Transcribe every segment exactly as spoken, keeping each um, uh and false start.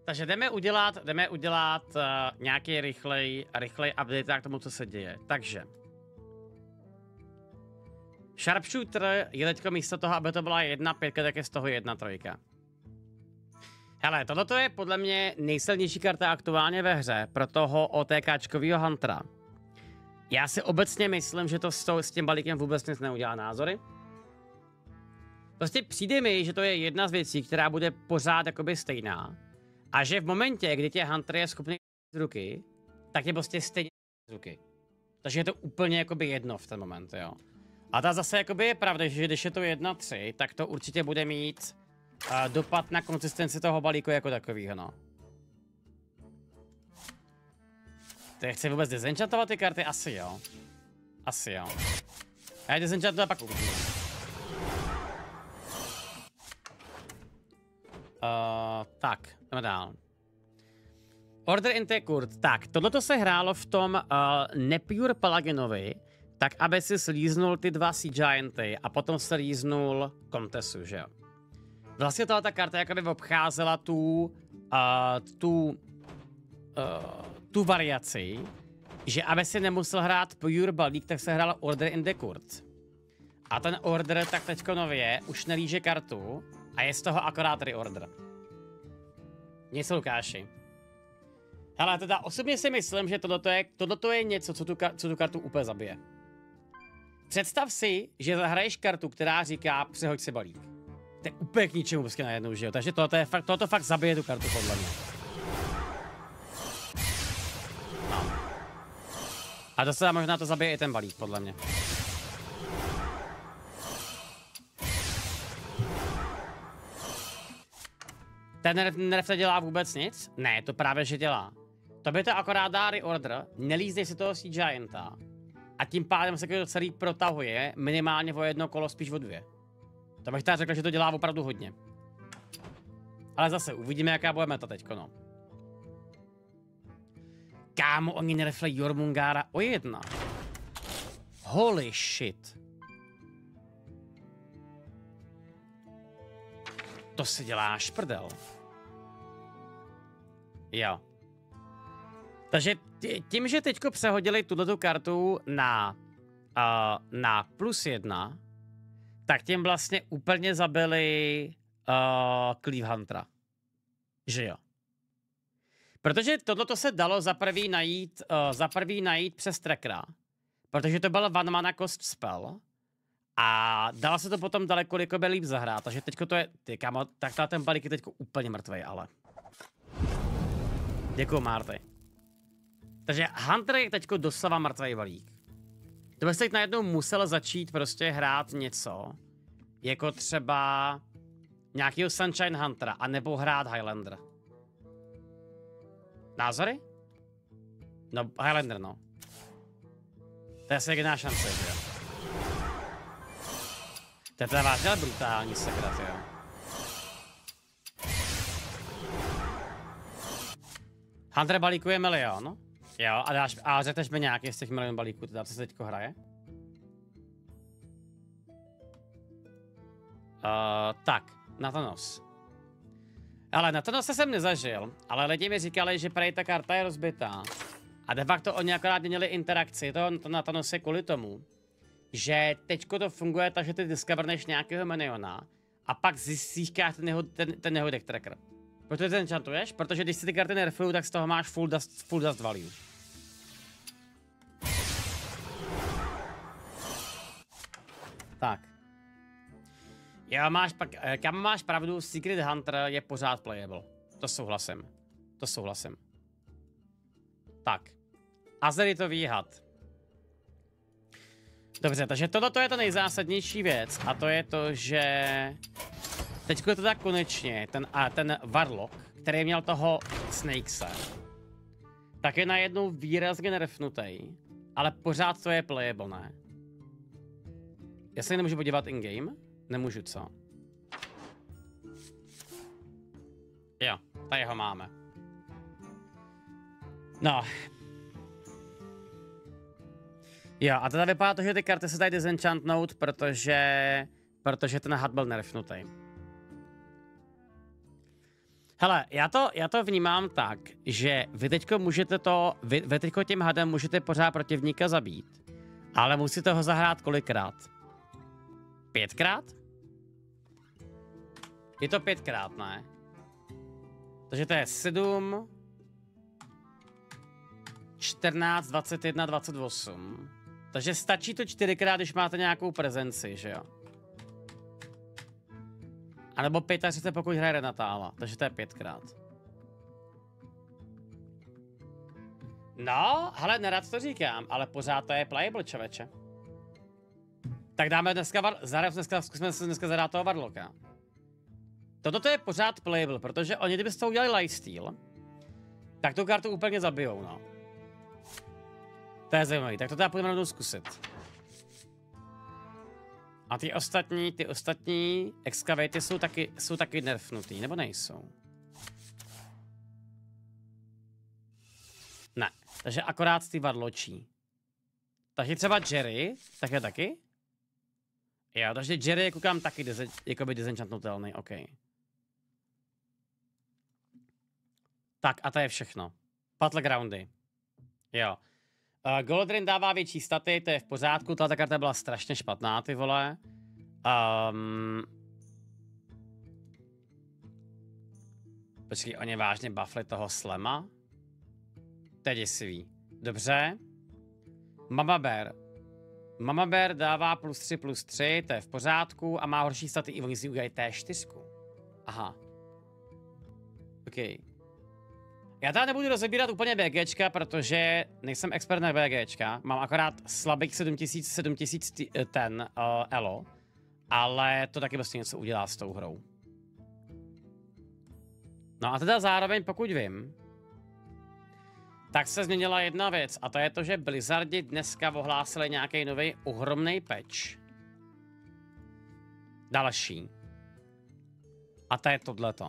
Takže jdeme udělat, jdeme udělat uh, nějaký rychlej, rychlej update k tomu, co se děje. Takže. Sharpshooter je teďko místo toho, aby to byla jedna pětka, tak je z toho jedna trojka. Hele, tohle je podle mě nejsilnější karta aktuálně ve hře pro toho OTKčkovýho Huntera. Já si obecně myslím, že to s, to, s tím balíkem vůbec nic neudělá názory. Prostě přijde mi, že to je jedna z věcí, která bude pořád jakoby stejná. A že v momentě, kdy tě Hunter je schopný z ruky, tak je prostě stejně z ruky. Takže je to úplně jakoby jedno v ten moment, jo. A ta zase jakoby je pravda, že když je to jedna tři, tak to určitě bude mít uh, dopad na konsistenci toho balíku jako takovýho, no. Ty chci vůbec dezenchantovat ty karty? Asi jo. Asi jo. A já dezenchantuju a pak uvidím. Uh, tak, jdeme dál. Order in Tekurt. Tak, tohleto se hrálo v tom uh, Nepure Palaginovi, tak aby si slíznul ty dva Sea Gianty a potom se líznul Comtessu, že jo. Vlastně tohle ta karta jakoby obcházela tu, uh, tu, uh, tu variaci, že aby si nemusel hrát Pure balík, tak se hrál Order in Tekurt. A ten Order tak teďko nově už nelíže kartu a je z toho akorát reorder. Něco, Lukáši. Hele, teda osobně si myslím, že tohleto je, tohleto je něco, co tu, co tu kartu úplně zabije. Představ si, že zahraješ kartu, která říká přehoď si balík. To je úplně k ničemu prostě najednou, že jo? Takže tohleto, je fakt, tohleto fakt zabije tu kartu, podle mě. No. A to se možná to zabije i ten balík, podle mě. Ten nerf nedělá vůbec nic? Ne, to právě že dělá. To by to akorát dá reorder, nelízdej si toho Sea Gianta a tím pádem se to celý protahuje minimálně o jedno kolo, spíš o dvě. To bych teda řekl, že to dělá opravdu hodně. Ale zase, uvidíme, jaká bude meta teďko, no. Kámo, oni nereflej Jormungara o jedna. Holy shit. To se dělá šprdel. Jo. Takže tím, že teďko přehodili tuto kartu na, uh, na plus jedna, tak tím vlastně úplně zabili uh, Cleave Huntera. Že jo. Protože tohleto se dalo za prvý najít, uh, za prvý najít přes trackera. Protože to byl one mana cost spell. A dalo se to potom daleko by líp zahrát, takže teďko to je, ty kámo, tak ten balík je teďko úplně mrtvej, ale. Děkuju, Marty. Takže Hunter je teďko doslova mrtvej balík. To bys teď najednou musel začít prostě hrát něco, jako třeba nějakýho Sunshine Huntera, anebo hrát Highlander. Názory? No, Highlander, no. To je asi jediná šance, že jo. To je teda vážně brutální sekret, jo. Hunter balíku je milion. Jo, a, dáš, a řekneš mi nějaký z těch milion balíků, teda co se teďko hraje? Uh, tak, na to nos. Ale na to nos jsem nezažil, ale lidi mi říkali, že prej ta karta je rozbitá. A de facto oni akorát měli interakci, to, to na to nos je kvůli tomu, že teďko to funguje tak, že ty discoverneš nějakého miniona a pak získáš ten jeho, ten, ten jeho deck tracker. Protože ten enchantuješ, protože když si ty karty nerfují, tak z toho máš full dust, full dust value. Tak. Jo, máš pak, kam máš pravdu, Secret Hunter je pořád playable. To souhlasím. To souhlasím. Tak. Azeritový had. Dobře, takže tohle je ta nejzásadnější věc a to je to, že teďko je to tak konečně, ten, a ten Warlock, který měl toho Snakese, tak je najednou výrazně nerfnutý, ale pořád to je playable, ne? Já se nemůžu podívat in-game? Nemůžu, co? Jo, tady ho máme. No. Jo, a teda vypadá to, že ty karty se tady disenchantnout, protože, protože ten had byl nerfnutý. Hele, já to, já to vnímám tak, že vy teďko můžete to, vy, vy teďko tím hadem můžete pořád protivníka zabít, ale musíte ho zahrát kolikrát? Pětkrát? Je to pětkrát, ne? Takže to je sedm, čtrnáct, dvacet jedna, dvacet osm. Takže stačí to čtyřikrát, když máte nějakou prezenci, že jo? A nebo třicet pět, pokud hraje Renatála, takže to je pětkrát. No, hele, nerad to říkám, ale pořád to je playable, čověče. Tak dáme dneska, var... Zahrám dneska, zkusíme se dneska zahrát toho Warlocka. Toto je pořád playable, protože oni kdyby z toho udělali lifesteal, tak tu kartu úplně zabijou, no. To je zajímavý, tak to teda půjdeme rovnou zkusit. A ty ostatní, ty ostatní excavaty jsou taky, jsou taky nerfnutý, nebo nejsou? Ne, takže akorát ty vadločí. Takže třeba Jerry, tak je taky? Jo, takže Jerry je koukám taky dizen, jakoby disenchantnutelný, OK. Tak a to je všechno. Battlegroundy. Jo. Uh, Goldrin dává větší staty, to je v pořádku, tato karta byla strašně špatná, ty vole. Um... Počkej, oni vážně buffli toho Slema? To je děsivý. Dobře. Mama Bear. Mama Bear dává plus tři, plus tři, to je v pořádku a má horší staty i oni si udělají té čtyři. Aha. OK. Já tady nebudu rozebírat úplně BGčka, protože nejsem expert na BGčka. Mám akorát slabých sedm tisíc, sedm tisíc ten uh, elo. Ale to taky vlastně něco udělá s tou hrou. No a teda zároveň, pokud vím, tak se změnila jedna věc. A to je to, že Blizzardi dneska ohlásili nějaký nový ohromný patch. Další. A to je tohleto.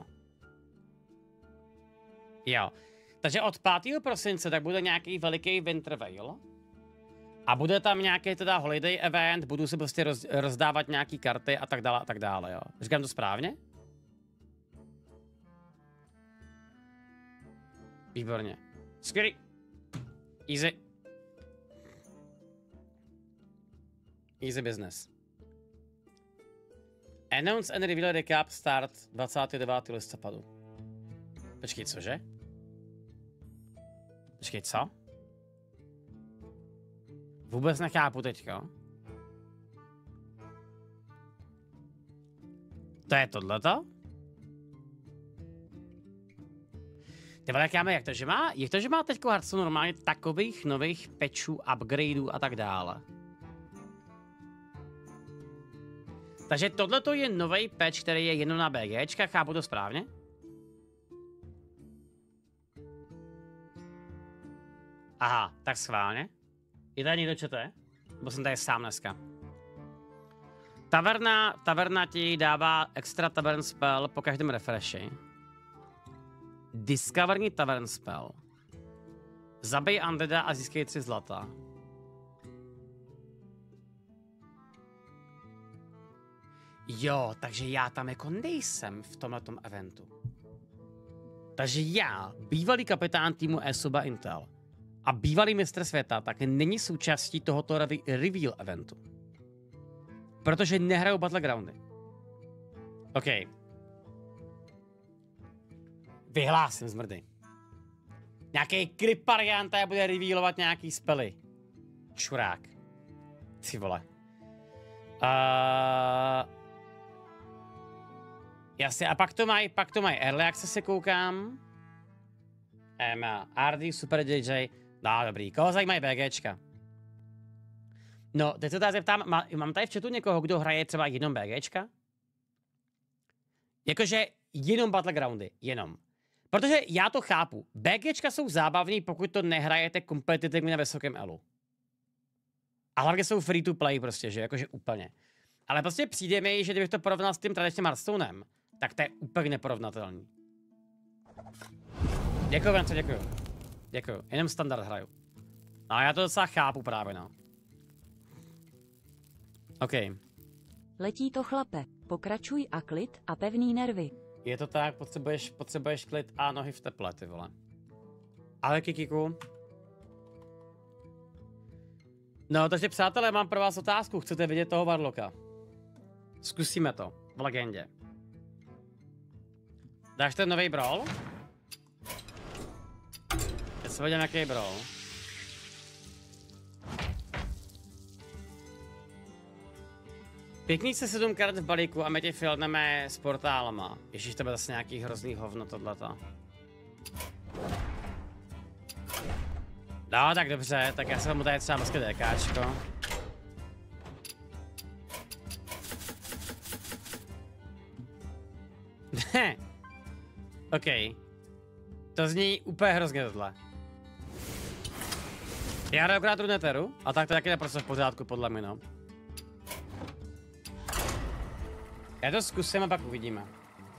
Jo. Takže od pátého prosince tak bude nějaký veliký Winter Veil. A bude tam nějaký teda holiday event, budu si prostě roz, rozdávat nějaký karty a tak dále a tak dále, jo. Říkám to správně? Výborně. Skvělý. Easy. Easy business. Announce and reveal recap start dvacátého devátého listopadu. Počkej, cože? Počkej, co? Vůbec nechápu teďko. To je tohleto? Ty vole, jak já mám, jak to, že má? Jak to, že má teďko Hearthstone normálně takových nových patchů, upgradeů a tak dále? Takže tohleto je nový patch, který je jenom na BGčka, chápu to správně? Aha, tak schválně. Je tady někdo čete? Bo jsem tady sám dneska. Taverna, taverna ti dává extra tavern spell po každém refreshi. Discoverní tavern spell. Zabij undeada a získej tři zlata. Jo, takže já tam jako nejsem v tomhletom eventu. Takže já, bývalý kapitán týmu eSuba Intel a bývalý mistr světa, tak není součástí tohoto re reveal eventu. Protože nehraju Battlegroundy. OK. Vyhlásím zmrdy. Nějaký kryparianta bude revealovat nějaký spely. Čurák. Ty vole. Uh... Jasně, a pak to mají, pak to mají early access, se koukám. Emma, R D, Super J J. No, dobrý. Koho zajímají BGčka? No, teď se tady zeptám, má, mám tady v chatu někoho, kdo hraje třeba jenom BGčka? Jakože jenom Battlegroundy, jenom. Protože já to chápu. BGčka jsou zábavný, pokud to nehrajete kompetitivně na vysokém elu. A hlavně jsou free to play prostě, že? Jakože úplně. Ale prostě přijde mi, že kdybych to porovnal s tím tradičním Hearthstonem, tak to je úplně neporovnatelný. Děkuju, Vence, děkuju. Děkuju, jenom standard hraju. No já to docela chápu právě, no. OK. Letí to, chlape. Pokračuj a klid a pevný nervy. Je to tak, potřebuješ, potřebuješ klid a nohy v teple, ty vole. Ale Kikiku. No, takže přátelé, mám pro vás otázku. Chcete vidět toho Warlocka? Zkusíme to v legendě. Dáš ten nový brawl? Já se vidím, jaký brawl. Pěkný se sedmkrát v balíku a my tě filmneme s portálama. Ježíš, to bude zase nějaký hrozný hovno tohleto. No, tak dobře, tak já se mu tady třeba mozky DKčko. OK. To zní úplně hrozně tohle. Já hraju akorát Runeteru, a tak to taky naprosto v pořádku podle mě, no. Já to zkusím a pak uvidíme.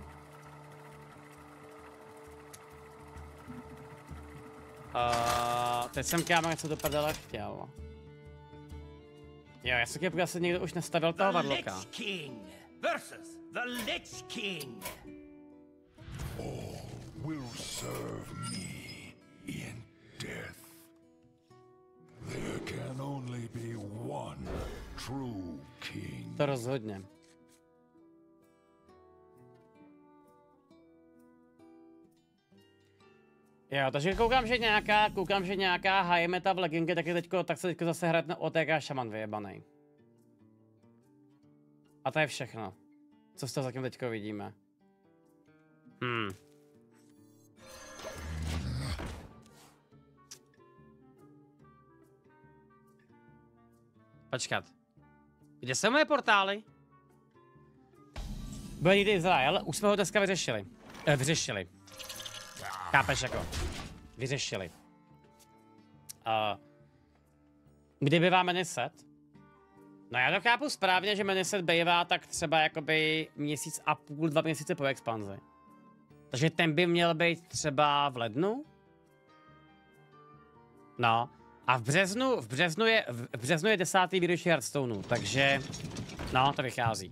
Uh, teď jsem kámo něco do prdele chtěl. Jo, já se chtěl, asi někdo už nastavil toho Warlocka. Versus the Lich King. All will serve me in death. There can only be one true king. To rozhodně. Jo, takže koukám, že nějaká, koukám, že nějaká high meta v leginge, tak, je teďko, tak se teďko zase hrát na O T K šaman vyjebanej. A to je všechno. Co z toho zatím teďko vidíme. Hmm. Počkat. Kde jsou moje portály? Bude někdy Izrael, už jsme ho dneska vyřešili. Eh, vyřešili. Chápeš jako. Vyřešili. Uh, kdy bývá Meniset? No já to chápu správně, že Meniset bývá tak třeba jakoby měsíc a půl, dva měsíce po expanzi. Takže ten by měl být třeba v lednu? No. A v březnu, v březnu je, v březnu je desátý výročí Hearthstoneu, takže no, to vychází.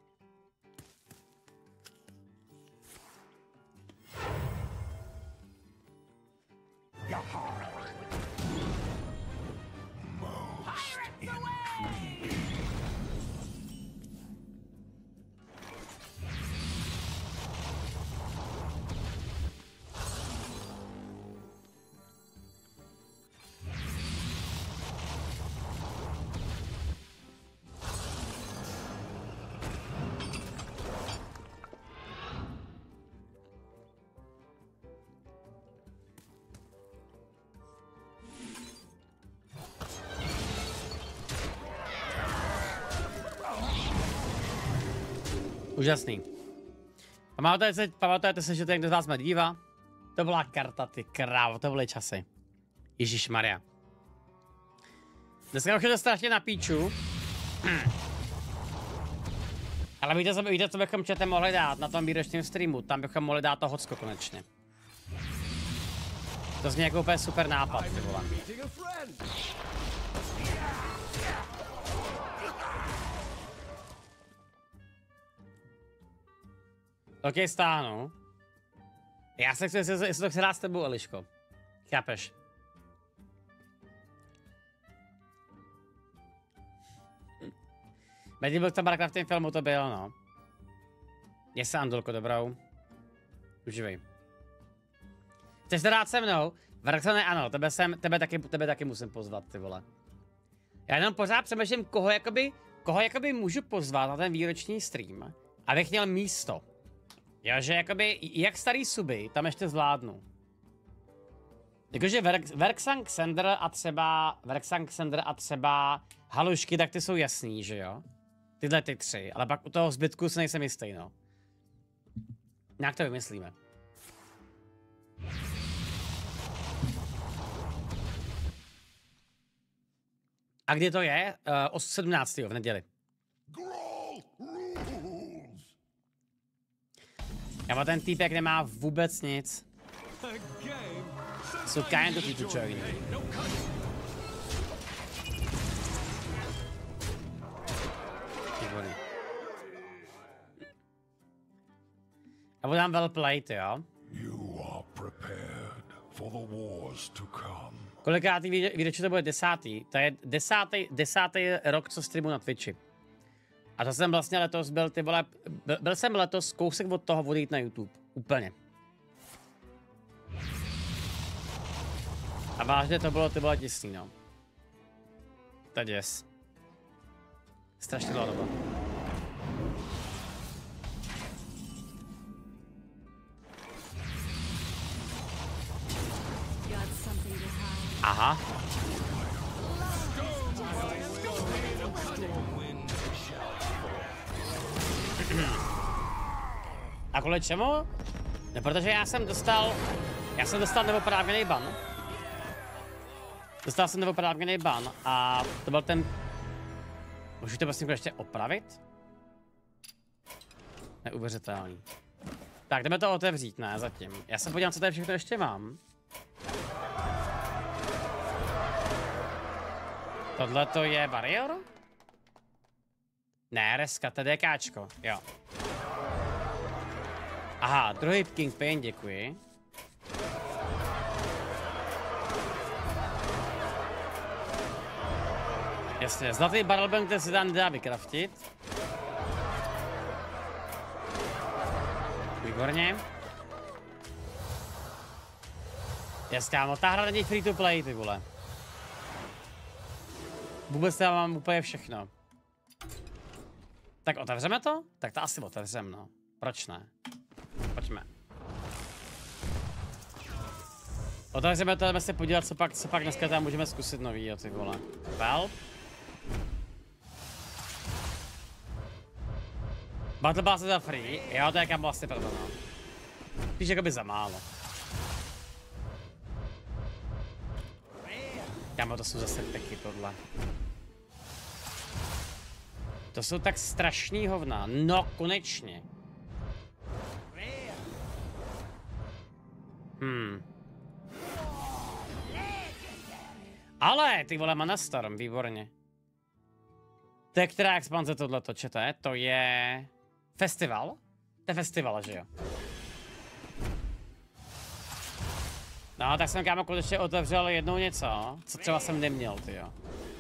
Úžasný. Pamatujete se, pamatujete se, že to někdo z vás mě dívá? To byla karta, ty krávo, to byly časy. Ježišmarja. Dneska už je to strašně na píču. Ale víte, co, víte, co bychom chatem mohli dát na tom výročním streamu? Tam bychom mohli dát to hocko konečně. To zní jako úplně super nápad, ty vole. OK, stáhnu. Já se chci, jestli, jestli to chci hrát s tebou, Eliško. Chápeš? Medí byl tam v tom filmu, to byl, no. Je se Andolko dobrou. Uživej. Chceš to dát se mnou? Varxane, ano, tebe, jsem, tebe, taky, tebe taky musím pozvat, ty vole. Já jenom pořád přemýšlím, koho jakoby, koho jakoby můžu pozvat na ten výroční stream, abych měl místo. Jo, že jakoby, jak starý suby, tam ještě zvládnu. Jakože Verxang, Sender a třeba, Verxang, Sender a třeba Halušky, tak ty jsou jasný, že jo? Tyhle ty tři, ale pak u toho zbytku se nejsem jistý, no. Nějak to vymyslíme. A kdy to je? Uh, o sedmnáctého v neděli. Kámo, ten týpek nemá vůbec nic. So kind of to join. Výborný. A bude tam well played, jo. You are prepared for the wars to come. Kolikátý video, to bude desátý? To je desátý, desátý rok, co streamu na Twitchi. A to jsem vlastně letos byl, ty vole, byl, byl jsem letos kousek od toho odejít na YouTube. Úplně. A vážně to bylo, ty vole, těsný, no. To je děs. Strašně dlouho doba. Aha. A kvůli čemu? No, protože já jsem dostal, já jsem dostal neoprávněný ban. Dostal jsem neoprávněný ban a to byl ten... Můžu to prostě ještě opravit? Neuvěřitelný. Tak, jdeme to otevřít, ne, zatím. Já se podívám, co tady všechno ještě mám. Tohle to je Warrior? Ne, Reska, to je DKčko, jo. Aha, druhý Kingpin, děkuji. Jasně, zlatý barrelbank, který se tam nedá vykraftit. Výborně. Jasně, kámo, ta hra není free to play, ty vole. Vůbec já mám úplně všechno. Tak otevřeme to? Tak to asi otevřeme, no. Proč ne? Pojďme. Otevřeme to, jdeme se podívat, co pak, co pak dneska tam můžeme zkusit nový, jo, ty vole. Valve. Battle Pass je za free, jo, to je kam vlastně pravda, no. Spíš jakoby za málo. Kámo, to jsou zase peky, tohle. To jsou tak strašný hovna, no konečně. Hmm. Ale, ty vole, Mana Storm, výborně. To je která expanze tohleto, čete? To je... Festival? To je festival, že jo? No, tak jsem kámo konečně otevřel jednou něco, co třeba jsem neměl, ty jo.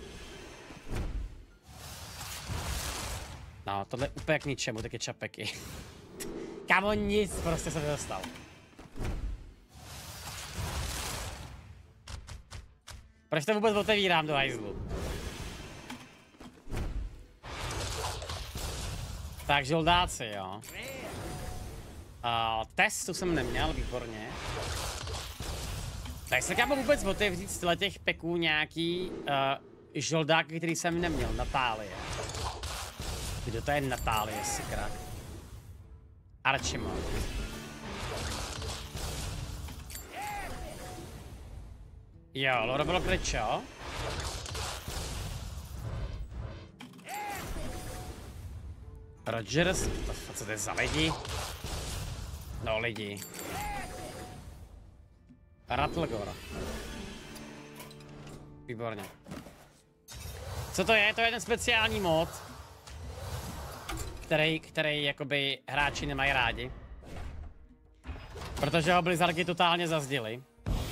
No, tohle je úplně k ničemu, taky čapeky. Kámo, nic, prostě jsem nedostal. Proč to vůbec otevírám do hajzlu? Tak, žoldáci, jo. Uh, testu jsem neměl, výborně. Tak se kámo vůbec otevřít z těch peků nějaký uh, žoldáky, který jsem neměl, Natálie. Kdo to je Natálie, si krak? Archimond. Jo, Loro bylo prečo? Rogers, to, co to je za lidi? No lidi. Rattlegor. Výborně. Co to je? To je ten speciální mod, který, který jakoby hráči nemají rádi. Protože ho Blizzardi totálně zazděli.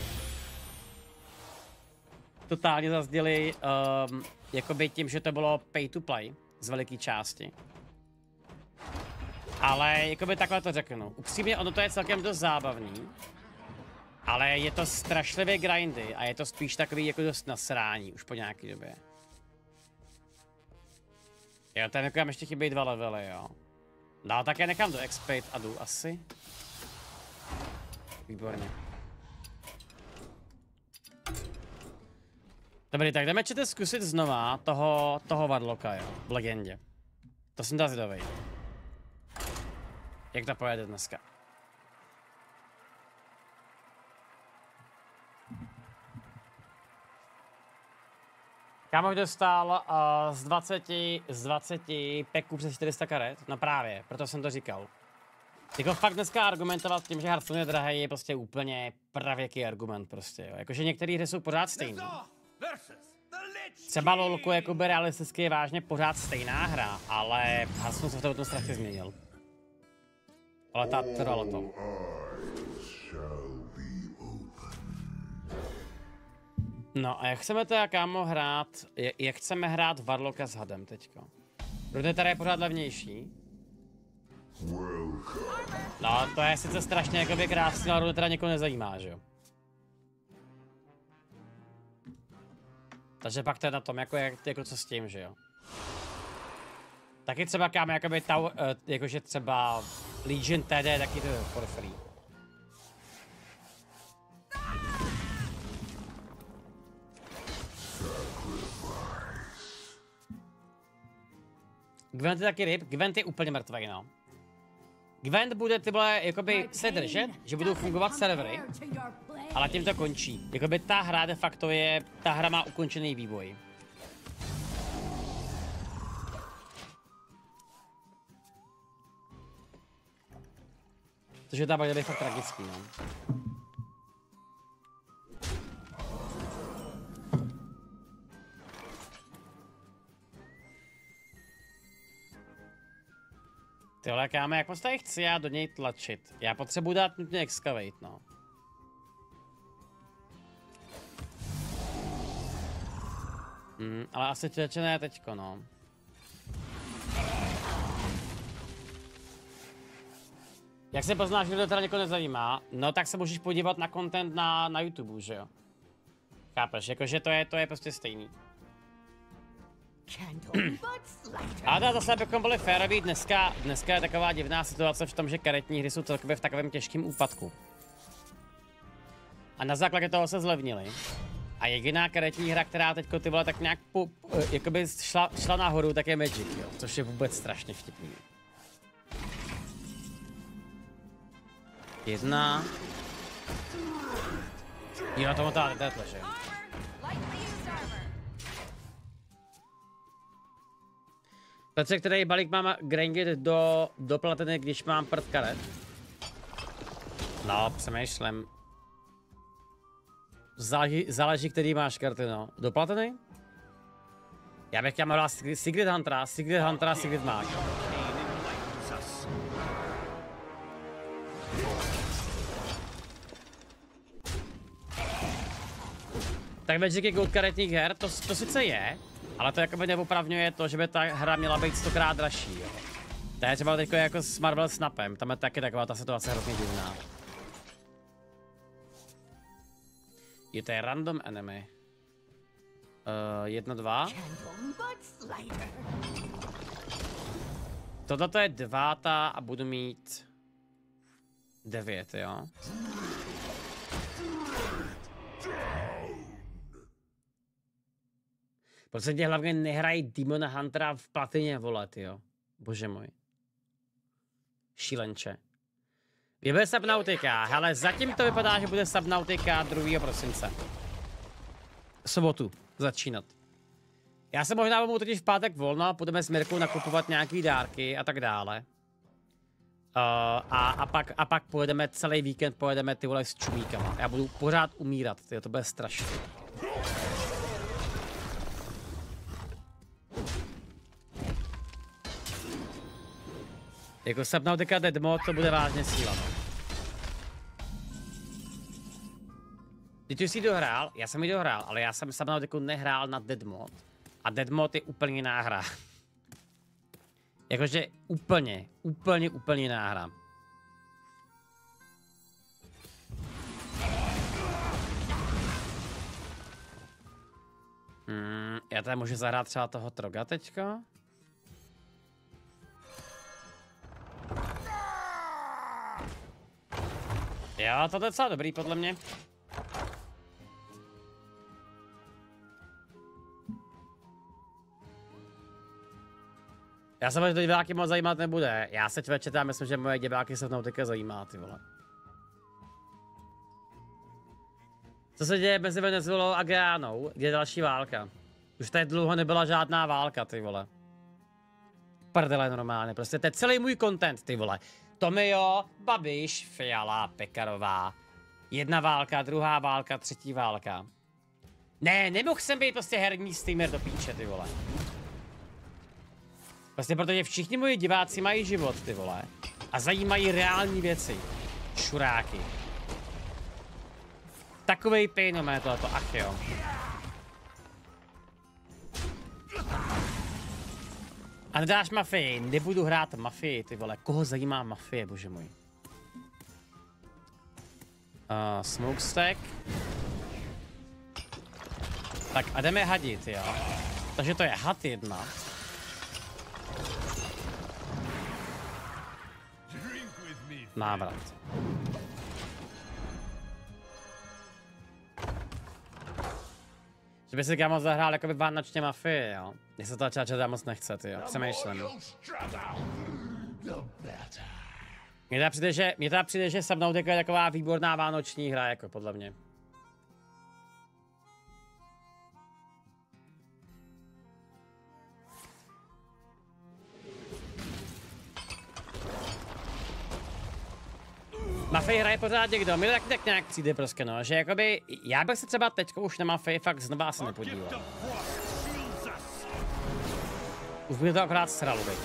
Totálně zazděli um, jakoby tím, že to bylo pay to play z veliké části. Ale jakoby takhle to řeknu. Upřímně ono to je celkem dost zábavný. Ale je to strašlivě grindy a je to spíš takový jako dost nasrání už po nějaký době. Jo, tam jako ještě chybí dva levely, jo. No, tak já nechám do expert a jdu asi. Výborně. Dobrý, tak jdeme čete zkusit znova toho, toho Warlocka, jo, v legendě. To jsem dal zvědavej. Jak to pojede dneska? Kámo dostal uh, z dvaceti, z dvaceti peků přes čtyři sta karet? No právě, proto jsem to říkal. Jako fakt dneska argumentovat tím, že Hearthstone je drahý, je prostě úplně pravěký argument prostě, jo. Jakože některé hry jsou pořád stejný. Třeba LoLku jakoby realisticky je vážně pořád stejná hra, ale Hearthstone se v tom strašně změnil. Ale ta trvalo to. No a jak chceme teda, kámo, hrát, jak chceme hrát Warlocka s hadem teďko? Protože tady je pořád levnější. No, to je sice strašně jakoby krásný, ale teda někoho nezajímá, že jo? Takže pak to je na tom, jako, jak, jako co s tím, že jo? Taky třeba kámo, jakoby tau, uh, jakože třeba Legion T D, taky to je for free. Gwent je taky ryb, Gwent je úplně mrtvý, no. Gwent bude tyhle, jakoby se držet, že budou fungovat servery, ale tím to končí. Jakoby ta hra de facto je, ta hra má ukončený vývoj. Což je tam bude fakt tragický, no. Tyhle, káme, jak moc tady chci já do něj tlačit? Já potřebuji dát nutně excavate, no. Hmm, ale asi tečené ne teďko, no. Jak se poznáš, že to teda někoho nezajímá? No tak se můžeš podívat na content na, na YouTube, že jo? Chápeš, jakože to je, to je prostě stejný. A teda zase, abychom byli féroví, dneska, dneska je taková divná situace v tom, že karetní hry jsou celkově v takovém těžkém úpadku. A na základě toho se zlevnili. A jediná karetní hra, která teďko ty vole tak nějak po, jakoby šla, šla nahoru, tak je Magic, jo? Což je vůbec strašně vtipný. Jedna. Jo, tomu tady, téhle, že? Petře, který balík mám grindit do, do platiny, když mám prd karet? No, přemýšlím. Záleží, záleží, který máš karty, no. Do platiny? Já bych chtěl hrát Secret Huntera, Secret Huntera, Secret Mage. Tak Magic je od karetních her, to, to sice je, ale to jakoby neopravňuje to, že by ta hra měla být stokrát dražší, jo. To je třeba teďko jako s Marvel Snapem, tam je taky taková ta situace hrozně divná. Je to je random enemy. Uh, jedna, dva. Tohle je devátá a budu mít devět, jo. Prostě tě hlavně nehrají Demon Huntera v platině, vole, jo. Bože můj. Šílenče. Kdy bude Subnautica? Hele, zatím to vypadá, že bude Subnautica druhého prosince. Sobotu začínat. Já se možná budu totiž v pátek volno, půjdeme s Mirkou nakupovat nějaký dárky a tak dále. Uh, a, a, pak, a pak pojedeme celý víkend, pojedeme ty vole s čumíkama. Já budu pořád umírat, tyjo, to bude strašné. Jako Subnautica Dead Mod to bude vážně síla. Ty už jsi dohrál, já jsem ji dohrál, ale já jsem Subnautiku nehrál na Dead Mod. A Dead Mod je úplně jiná hra. Jakože úplně, úplně, úplně jiná hra. Hmm, já tady můžu zahrát třeba toho Troga teďka. Jo, to je docela dobrý podle mě. Já jsem, že to diváky moc zajímat nebude. Já se večer tam myslím, že moje diváky se Subnautica zajímá, ty vole. Co se děje mezi Venezuelou a Guyanou? Kde je další válka? Už tady dlouho nebyla žádná válka, ty vole. Prdele normálně, prostě to je celý můj content, ty vole. Tomio, Babiš, Fiala, Pekarová. Jedna válka, druhá válka, třetí válka. Ne, nemohl jsem být prostě herní streamer do píče, ty vole. Prostě protože všichni moji diváci mají život, ty vole. A zajímají reální věci. Šuráky. Takovej pain má tohleto, ach jo. A nedáš mafii, nebudu hrát mafii, ty vole, koho zajímá mafie, bože můj. Uh, smokestack. Tak a jdeme hadit, jo. Takže to je had jedna. Návrat. Že by si kámo zahrál jakoby vánočně mafii, jo. Mně se to čáča moc nechce, ty jo. Přemýšlím. Mně teda přijde, že, mně teda přijde, že Subnautica je taková výborná vánoční hra, jako podle mě. Mafii hraje pořád někdo, mi to taky tak nějak přijde prostě no, že jakoby, já bych se třeba teďko už na Mafii fakt znova asi nepodíval. Už by to akorát sralo, veď.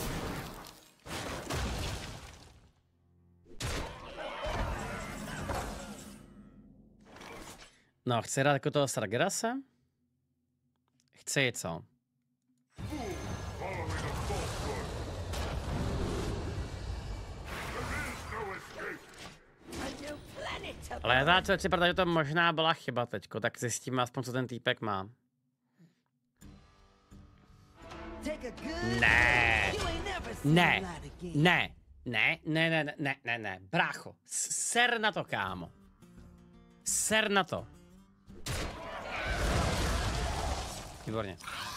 No, chci hrát jako toho Sargerase? Chci, co? Ale já záčel si, protože to možná byla chyba teďko, tak zjistíme aspoň, co ten týpek má. Ne. Ne. Ne. Ne, ne, ne, ne, ne, ne, brácho. Ser na to, kámo. Ser na to. Výborně.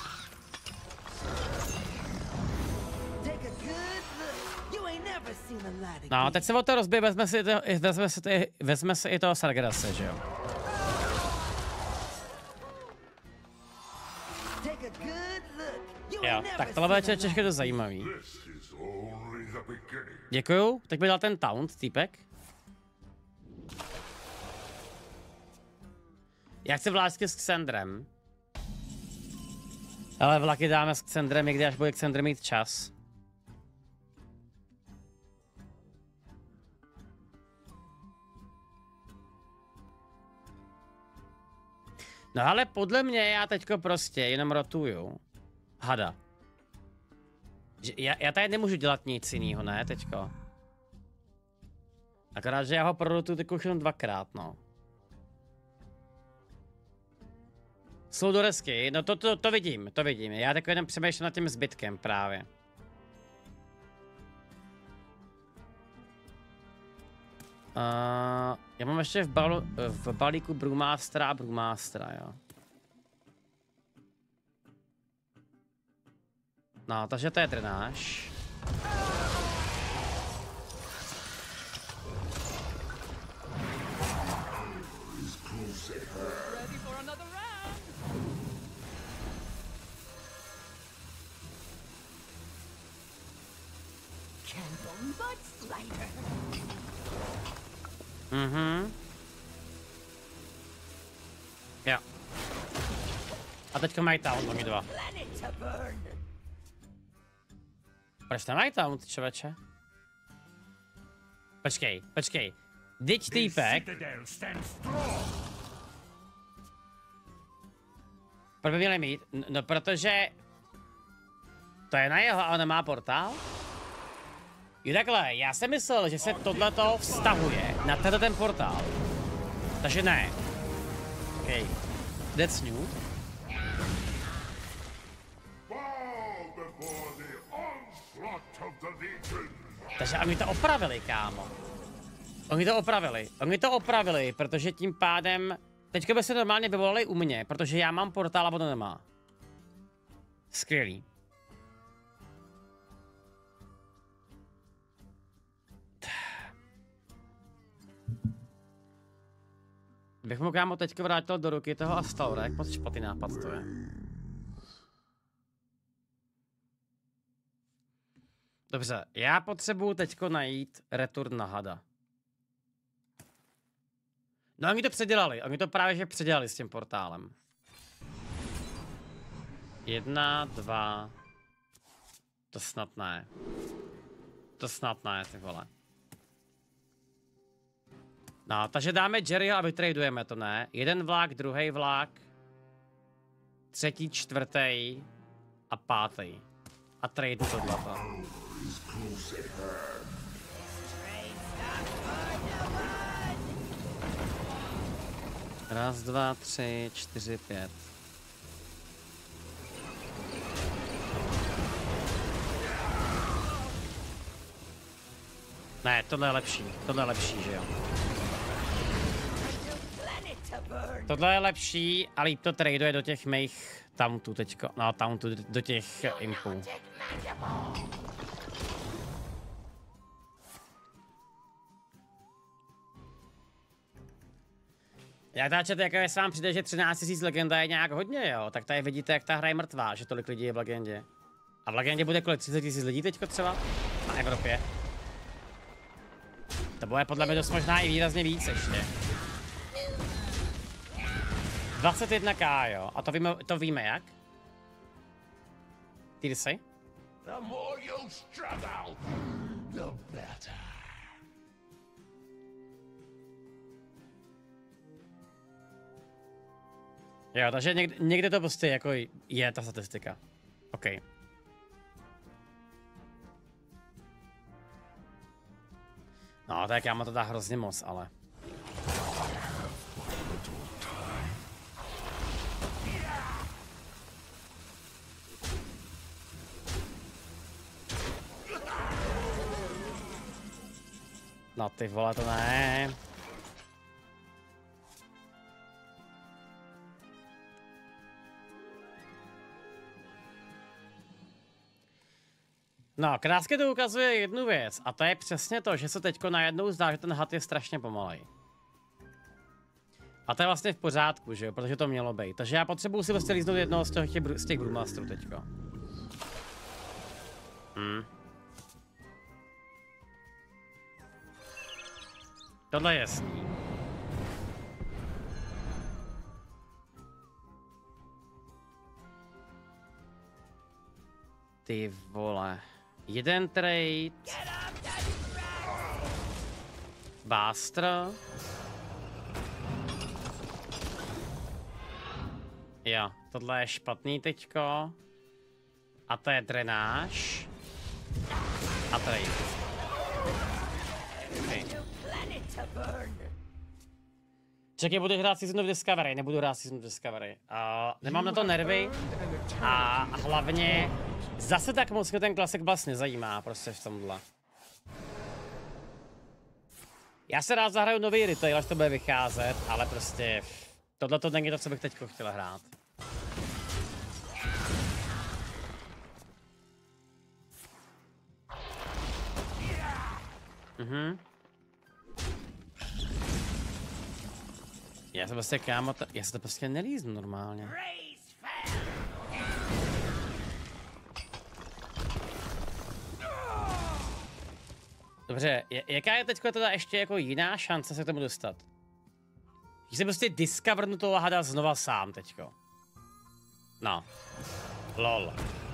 No, teď se o to rozbije, vezme si, to, vezme si, to, vezme si i toho Sargerase, že jo? Jo, tak tohle bude češky to zajímavý. Děkuju, teď by dal ten taunt, týpek. Já chci vlásky s Xandrem. Ale vlaky dáme s Xandrem, někdy až bude Xandr mít čas. No ale podle mě já teďko prostě jenom rotuju hada. Že já, já tady nemůžu dělat nic jinýho, ne, teďko. Akorát, že já ho prorotuju teď už jenom dvakrát, no. Sludoresky, no to, to, to vidím, to vidím. Já tak jenom přemýšlím nad tím zbytkem právě. Uh, já mám ještě v, balu, v balíku Brewmastera a Brewmastera, jo. No, takže to je drenáž. Mhm. Jo. A teďka mají town, oni dva. Proč nemají town, ty člověče? Počkej, počkej. Vždyť týpek. Proč by měli mít? No, protože... To je na jeho, ale nemá portál? Jo takhle, já jsem myslel, že se tohleto vztahuje na tenhle ten portál. Takže ne. OK. That's new. Takže oni to opravili, kámo. Oni to opravili. Oni to opravili, protože tím pádem... Teďka by se normálně vyvolali u mě, protože já mám portál a on to nemá. Skvělý. Bych mu kámo teďka vrátil do ruky toho Astalora, jak moc špatný nápad to je. Dobře, já potřebuju teďko najít return na hada. No oni to předělali, oni to právě že předělali s tím portálem. Jedna, dva... To snad ne. To snad ne, ty vole. No, takže dáme Jerryho a vytradujeme to, ne? Jeden vlak, druhý vlak. Třetí, čtvrtý a pátý. A trade tohleto. Raz, dva, tři, čtyři, pět. Ne, tohle je lepší, tohle je lepší, že jo. Tohle je lepší, ale líp to traduje do těch mých tauntů teďko, no tauntů, do těch impů. Já táčet, jako jestli vám přijde, že třináct tisíc legenda je nějak hodně, jo, tak tady vidíte, jak ta hra je mrtvá, že tolik lidí je v legendě. A v legendě bude kolik třicet tisíc lidí teďko třeba? Na Evropě. To bude podle mě dost možná i výrazně víc ještě. dvacet jedna ká, jo, a to víme, to víme jak? Ty jsi? The more you struggle, the better. Jo, takže někde, někde to prostě jako je ta statistika. OK. No, tak já mám to dá hrozně moc, ale. No ty vole, to ne. No, krásně to ukazuje jednu věc, a to je přesně to, že se teďko najednou zdá, že ten had je strašně pomalej. A to je vlastně v pořádku, že jo, protože to mělo být. Takže já potřebuji si vlastně líznout jednoho z těch, z těch Brewmasterů teďko. Hmm. Tohle je jasný. Ty vole. Jeden trade. Bastr. Jo, tohle je špatný teďko. A to je drenáž. A trade. Okay. Čekaj, budu hrát Season of Discovery, nebudu hrát Season of Discovery. Uh, nemám na to nervy a hlavně zase tak moc mě ten klasik vlastně nezajímá prostě v tomhle. Já se rád zahraju nový retail, až to bude vycházet, ale prostě tohle to není to, co bych teďko chtěl hrát. Mhm. Já se prostě kámo, já se to prostě nelíznu normálně. Dobře, jaká je teďko teda ještě jako jiná šance se k tomu dostat? Že se prostě discovernu toho hada znova sám teďko. No. Lol.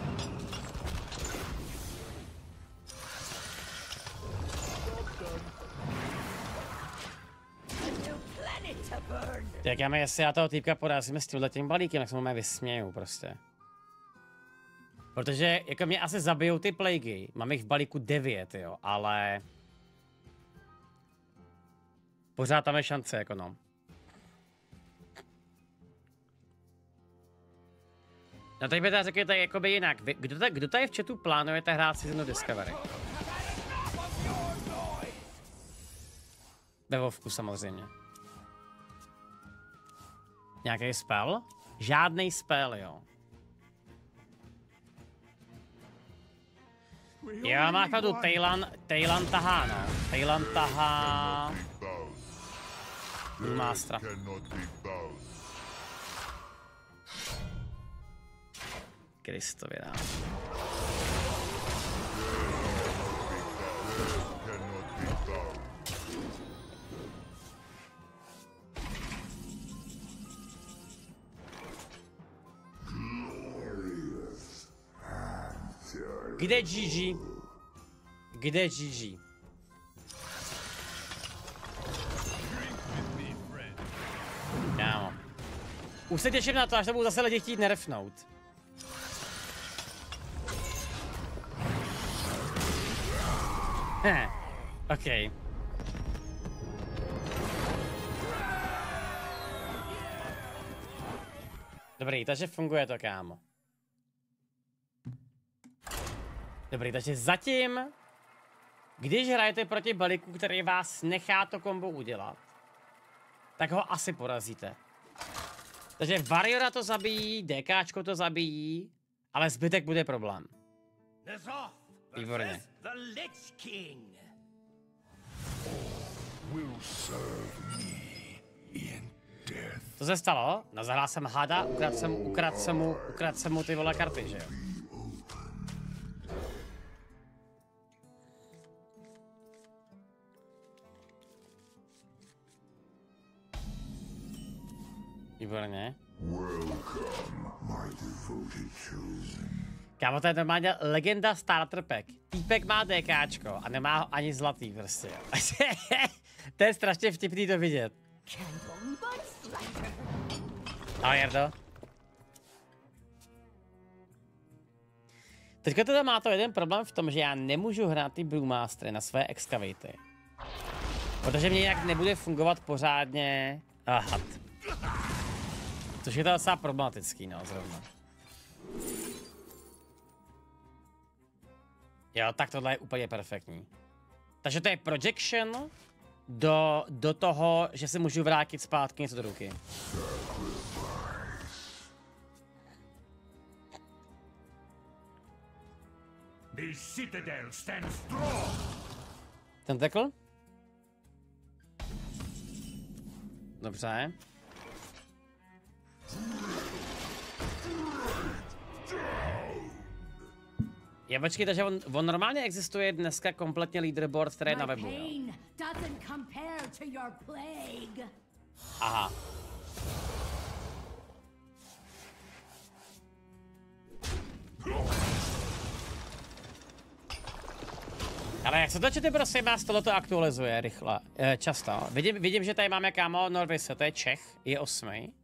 Tak já mě, jestli já toho týpka porazíme s tímhle tím balíkem, tak se mu vysměju prostě. Protože jako mě asi zabijou ty plagy, mám jich v balíku devět, jo, ale pořád tam je šance, jako no. No teď by teda řekněte jakoby jinak, Vy, kdo, ta, kdo tady v chatu plánujete hrát Season of Discovery? Ve Vovku samozřejmě. Nějaký spell? Žádný spell, jo. Jo, má pravdu, Taylan, Taylan tahá, no. Taylan tahá... Brewmastera. Kristově dám. Kde G G? Kde G G? Kámo. Už se těším na to, až to budou zase lidi chtít nerfnout. Heh, OK. Dobrý, takže funguje to, kámo. Dobrý, takže zatím, když hrajete proti balíku, který vás nechá to kombo udělat, tak ho asi porazíte. Takže Warriora to zabijí, DKčko to zabijí, ale zbytek bude problém. Výborně. Co se stalo? No, zahrál jsem hada, ukradl jsem, ukradl jsem mu, ukradl jsem mu ty vole karty, že jo? Výborně. Kámo, to je normálně legenda starter pack. Týpek má DKčko a nemá ho ani zlatý prostě. To je strašně vtipný to vidět. Ahoj, Jardo. Teďka teda má to jeden problém v tom, že já nemůžu hrát ty Brewmastery na své excavaty. Protože mě jinak nebude fungovat pořádně Aha. Což je to docela problematický, no, zrovna. Jo, tak tohle je úplně perfektní. Takže to je projection do, do toho, že si můžu vrátit zpátky něco do ruky. The citadel stands strong. Tentacle? Dobře. Je, počkej, takže on, on normálně existuje dneska kompletně leaderboard, který je na webu, jo? Aha. Ale jak se to čete, prosím vás, tohleto aktualizuje rychle, e, často. Vidím, vidím, že tady máme, kámo, Norvise, to je Čech, je osmý.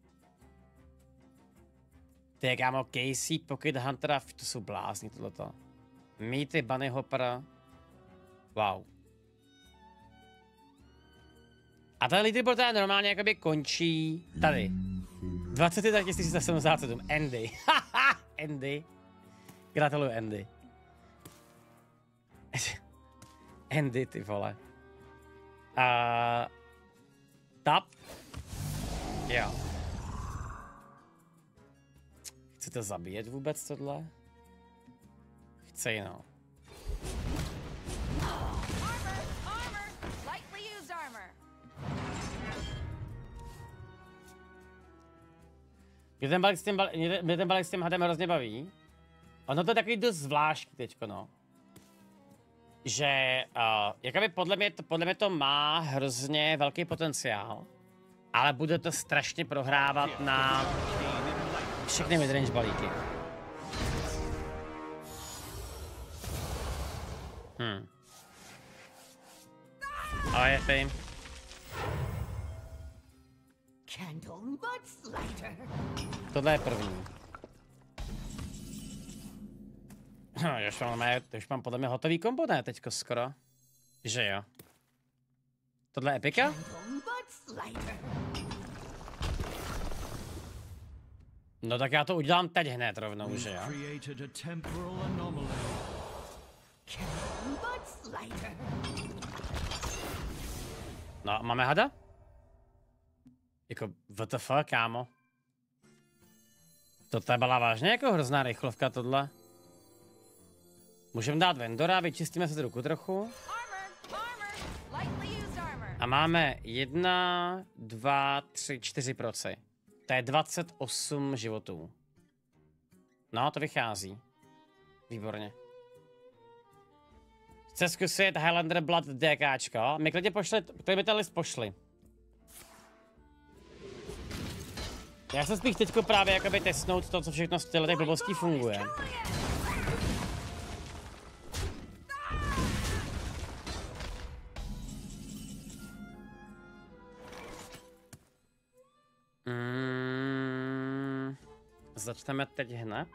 Ty je, kámo, Casey, Pocket Huntera, to jsou blázni tohleto. Meaty, Bunny Hopper. Wow. A ten leaderboard tady normálně jakoby končí tady. dvacet jedna tisíc sedmdesát sedm, Andy. Haha, Andy. Gratuluju, Andy. Andy, ty vole. Uh, tap. Jo. Chcete zabíjet vůbec tohle? Chce, no. Mě ten balík s tím, mě ten balík s tím hadem hrozně baví. Ono to je takový dost zvláštní teďko, no. Že, uh, jakoby podle mě, podle mě to má hrozně velký potenciál, ale bude to strašně prohrávat na všechny midrange balíky. Hm. Ale je fajn. Tohle je první. No, už mám, už mám podle mě hotový kombo, ne, teďko skoro. Že jo. Tohle je epika? No tak já to udělám teď hned rovnou, že jo. No, máme hada? Jako, W T F, kámo. To byla vážně jako hrozná rychlovka tohle. Můžeme dát vendora, vyčistíme si ruku trochu. A máme jedna, dva, tři, čtyři proci. To je dvacet osm životů. No, to vychází. Výborně. Chce zkusit Highlander Blood DKčko? My klidně pošli, který by ten list pošli. Já jsem spíš teďko právě jakoby testnout to, co všechno z těch blbostí funguje. Začneme teď hned.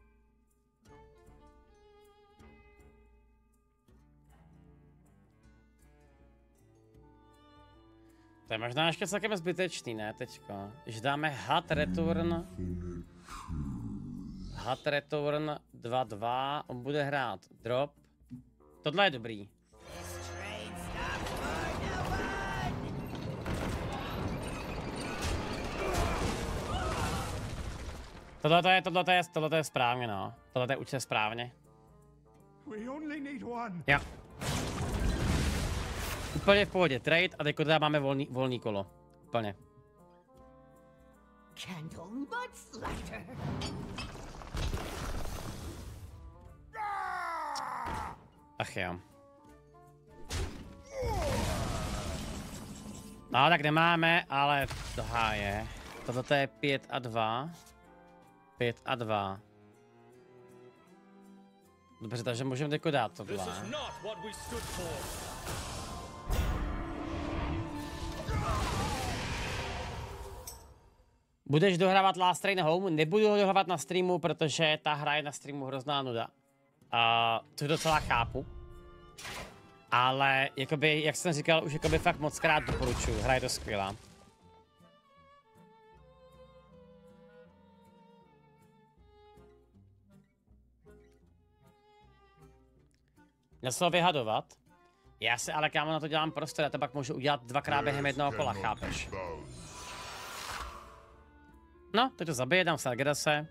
To je možná ještě celkem zbytečný, ne, teďko. Když dáme Hot Return... Hot Return dva dva, on bude hrát drop. Tohle je dobrý. Tohle to je, tohle to je, tohle to je správně, no. Tohle to je určitě správně. Jo. Úplně v pohodě, trade a teď teda máme volný, volný kolo. Úplně. Ach jo. No tak nemáme, ale to je. Tohle je pět a dva. pět a dva. Dobře, takže můžeme teďko dát tohle. Budeš dohrávat Last Train Home? Nebudu ho dohrávat na streamu, protože ta hra je na streamu hrozná nuda. Uh, to docela chápu. Ale jakoby, jak jsem říkal, už jakoby fakt moc krát doporučuji. Hra je to skvělá. Měl jsem ho vyhadovat. Já si ale kámo na to dělám prostor, já to pak můžu udělat dvakrát během jednoho kola, chápeš? No, teď to zabije, dám Sargerase.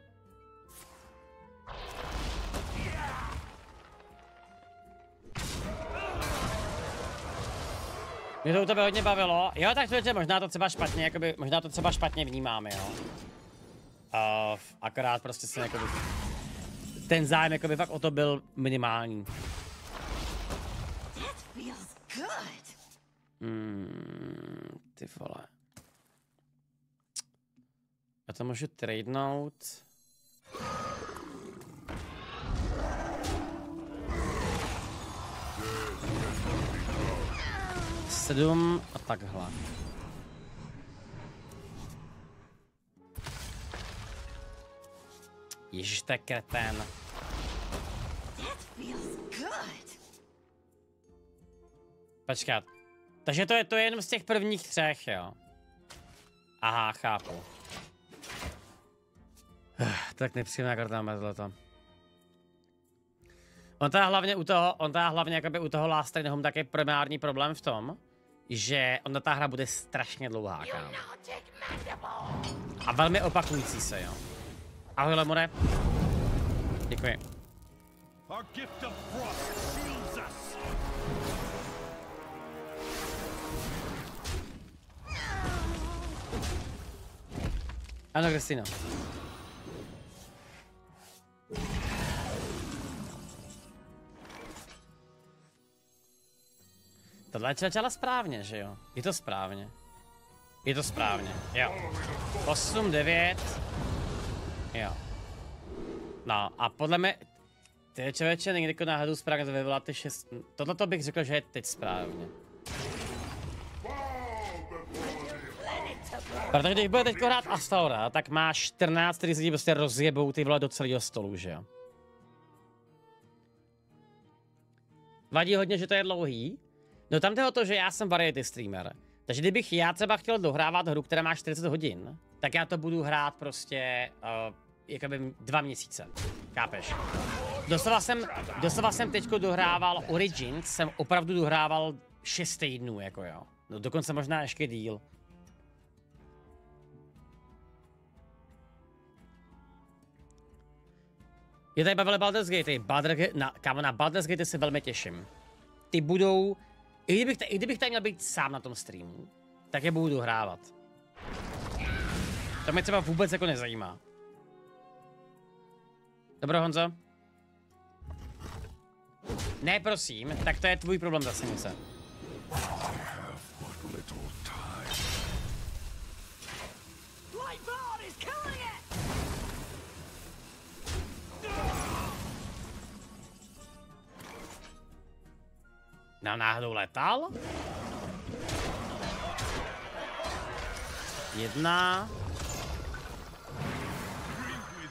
Mě to u tebe hodně bavilo. Jo, tak to je možná to třeba špatně, jakoby, možná to třeba špatně vnímáme, jo. Uh, akorát prostě jsem jakoby... Ten zájem jakoby fakt o to byl minimální. Hmm, ty vole. Já to můžu tradenout. Sedm a takhle. Ježiš, to je kretén. Počkat. Takže to je to je jenom z těch prvních třech, jo. Aha, chápu. Tak nepříjemná karta na tohleto. On teda hlavně u toho, on teda hlavně jakoby u toho Last Train Home tak je primární problém v tom, že ona ta hra bude strašně dlouhá, kámo. A velmi opakující se, jo. Ahoj, Lemure. Děkuji. Ano, Kristýno. Tohle je začala správně, že jo? Je to správně. Je to správně, jo. osm, devět. Jo. No a podle mě... Ty člověče, někdy jako náhodou správně to vyvolá ty šest... Tohle to bych řekl, že je teď správně. Protože když bude teďko hrát Astalora, tak má čtrnáct, který se ti prostě rozjebou ty vole do celého stolu, že jo? Vadí hodně, že to je dlouhý. No tam jde o to, že já jsem variety streamer. Takže kdybych já třeba chtěl dohrávat hru, která má čtyřicet hodin, tak já to budu hrát prostě uh, jakoby dva měsíce. Chápeš? Doslova jsem, doslova jsem teďko dohrával Origins, jsem opravdu dohrával šest týdnů, jako jo. No dokonce možná ještě díl. Je tady bavili Baldur's Gate, Baldur's, na, kámo, na Baldur's Gate se velmi těším. Ty budou, i kdybych, i kdybych tady měl být sám na tom streamu, tak je budu dohrávat. To mě třeba vůbec jako nezajímá. Dobro, Honzo? Ne, prosím, tak to je tvůj problém zase něco. Nám náhodou letal? Jedna.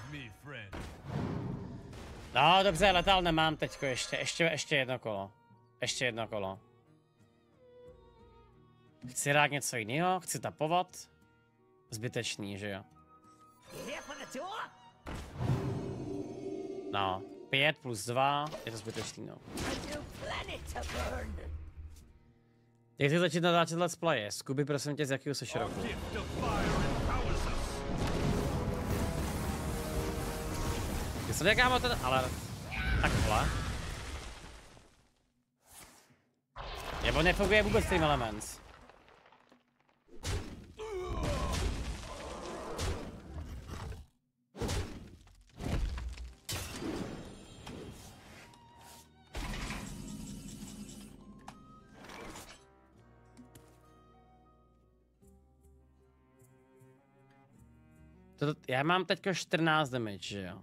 No dobře, letal nemám teďko ještě, ještě, ještě jedno kolo. Ještě jedno kolo. Chci rád něco jiného, chci tapovat. Zbytečný, že jo? No, pět plus dva, je to zbytečný, no. Jak jsi začít natáčet let's playe? Scooby, prosím tě, z jakého seš roku? Když se nekámo ten, ale... Takhle. Nebo nefunguje vůbec Stream Elements. To, já mám teďko čtrnáct damage, že jo?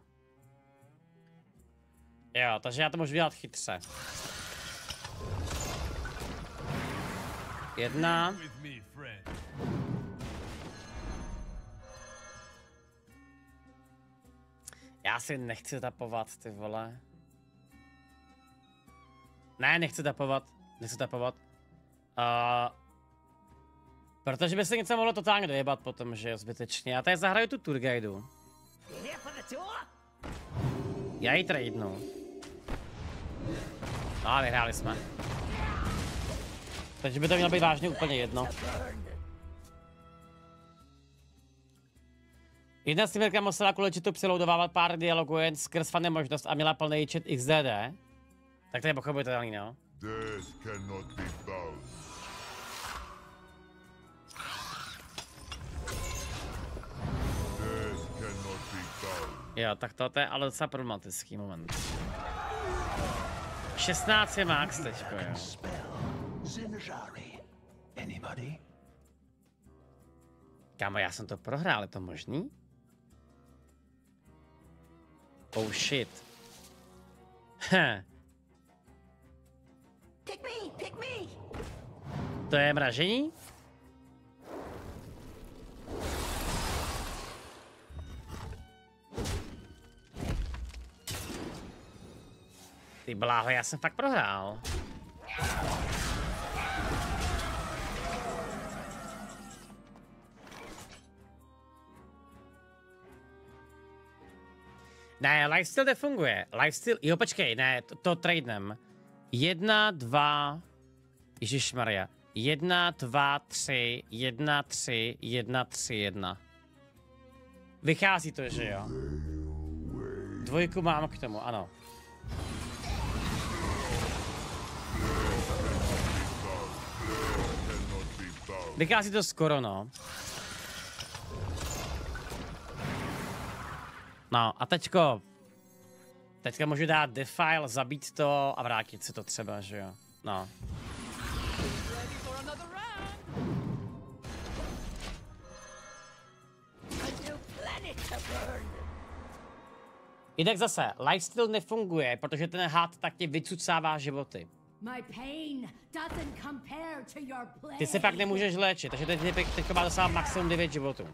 Jo, takže já to můžu dělat chytře. Jedna. Já si nechci tapovat, ty vole. Ne, nechci tapovat. Nechci tapovat. Uh, protože by se něco mohlo totálně dojebat potom, že jo, zbytečně. Já tady zahraju tu tour guideu. Já ji tradenu. No a vyhráli jsme. Takže by to mělo být vážně úplně jedno. Jedna streamerka musela kvůli čitu přeloudovávat pár dialogů jen skrz fan možnost a měla plný chat X D D. Tak to je pochopitelný, no. Jo, tak to je ale docela problematický moment. šestnáct je max teďko, jo. Kámo, já jsem to prohrál, je to možný? Oh shit. Hm. To je mražení? Ty bláho, já jsem fakt prohrál. Ne, lifesteal nefunguje. Lifesteal, jo počkej, ne, to, to tradenem. Jedna, dva, ježišmarja. Jedna, dva, tři, jedna, tři, jedna, tři, jedna. Vychází to, že jo? Dvojku mám k tomu, ano. Vychází to skoro, no. No a teďko, teďka můžu dát defile, zabít to a vrátit si to třeba, že jo, no. Jinak zase, lifesteal nefunguje, protože ten had tak tě vycucává životy. Ty se pak nemůžeš léčit, takže teď, teď má dosávat maximum devět životů.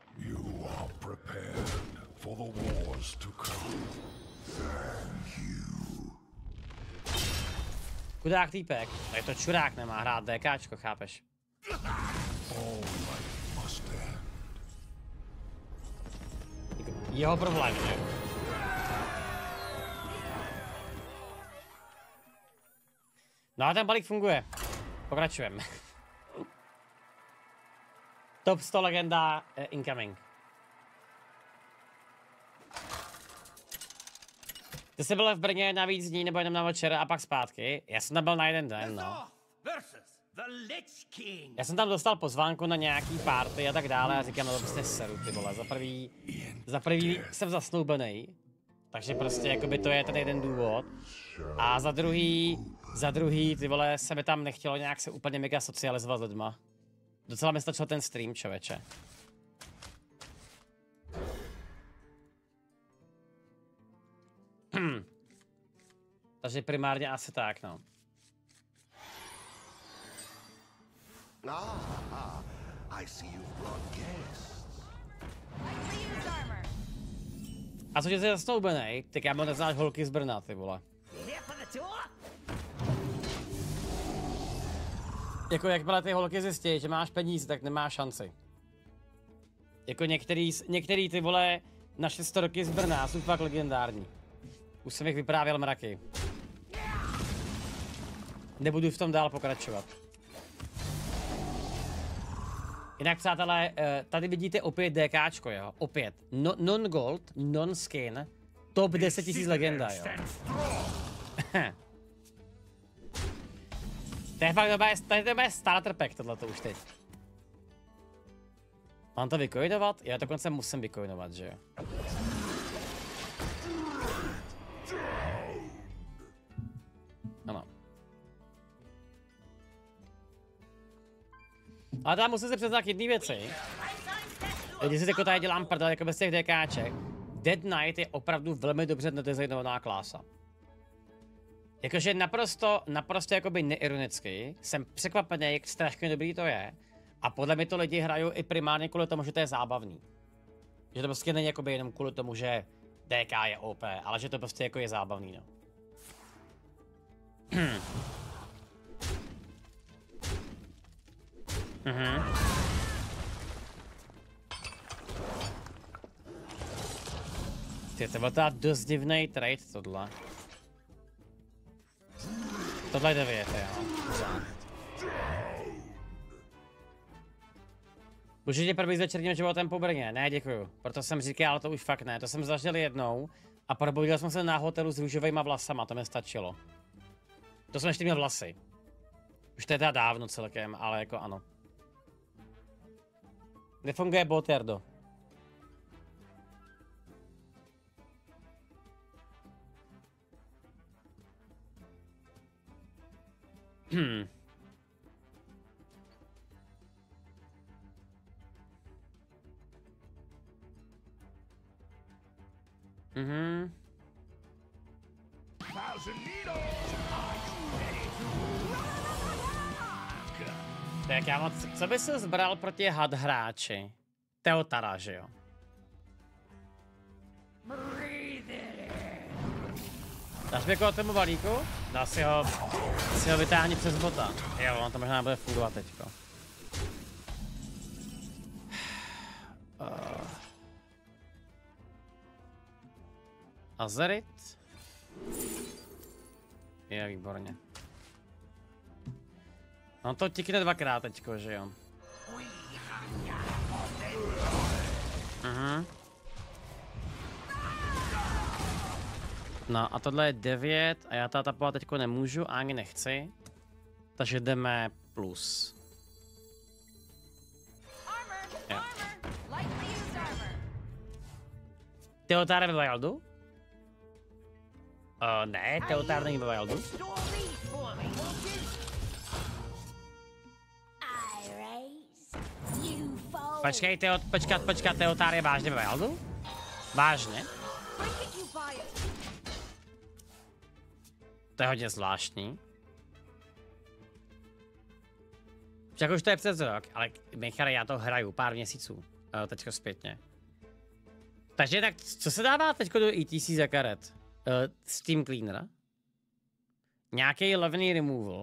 For the wars to come. Thank you. Chudák týpek, je to čurák, nemá hrát DKčko, chápeš? All life must end. Jeho problém, že? No a ten balík funguje. Pokračujeme. Top sto legenda uh, incoming. Ty jsi byl v Brně na víc dní nebo jenom na večer a pak zpátky? Já jsem tam byl na jeden den, no. Já jsem tam dostal pozvánku na nějaký party a tak dále a říkám, no to prostě seru, ty vole. Za prvý, za prvý jsem zasnoubený, takže prostě jakoby to je ten jeden důvod. A za druhý, za druhý, ty vole, se mi tam nechtělo nějak se úplně mega socializovat s lidma. Docela mi stačil ten stream, člověče. Hmm. Takže primárně asi tak, no. Ah, I see you've brought guests. A A což je zastoubenej, tak já byl neznáš holky z Brna, ty vole. Jako jakmile ty holky zjistí, že máš peníze, tak nemáš šanci. Jako některý, některý ty vole naše storky z Brna jsou fakt legendární. Už jsem jich vyprávěl mraky. Nebudu v tom dál pokračovat. Jinak přátelé, tady vidíte opět DKčko, jo, opět. No, non-gold, non-skin, top deset tisíc legenda, jo. To je fakt dobré, to je starter pack tohleto už teď. Mám to vycoinovat? Já dokonce musím vycoinovat, že jo. Ano. Ale tam musím se přiznat k jedné věci. Když si jako tady dělám prdel jako bez těch DKček, Dead Knight je opravdu velmi dobře nadizajnovaná klása. Jakože naprosto, naprosto jakoby neironicky, jsem překvapený, jak strašně dobrý to je. A podle mě to lidi hrajou i primárně kvůli tomu, že to je zábavný. Že to prostě není jakoby jenom kvůli tomu, že D K je O P, ale že to prostě jako je zábavný, no. Mhm. Ty, to byl teda dost divnej trade, tohle. Tohle je devět, jo. Určitě první s večerním životem po Brně, ne děkuju. Proto jsem říkal, ale to už fakt ne. To jsem zažil jednou a probudil jsem se na hotelu s růžovejma vlasama, to mi stačilo. To jsem ještě měl vlasy. Už to je teda dávno celkem, ale jako ano. Nefunguje bot, Jardo. Hmm. Mhm. Tak já moc, co by se zbral proti had hráči? Teotara, že jo? Dáš mi jako tomu balíku? Dá si ho, si ho vytáhni přes bota. Jo, on to možná bude fungovat teďko. Uh. Azerit? Je, výborně. On to tikne dvakrát teďko, že jo? Mhm. No a tohle je devět a já ta tapovat teďko nemůžu a ani nechci. Takže jdeme plus. Jo. Teotár ve Wildu? Uh, ne, Teotár není ve Wildu. Počkej, teo, počkat, počkat, Teotár je vážně ve Wildu? Vážně? To je hodně zvláštní. Však už to je přes rok, ale Michale, já to hraju pár měsíců, teďko zpětně. Takže tak, co se dává teďko do E T C za karet? Uh, Steam Cleaner? Nějaký levný removal?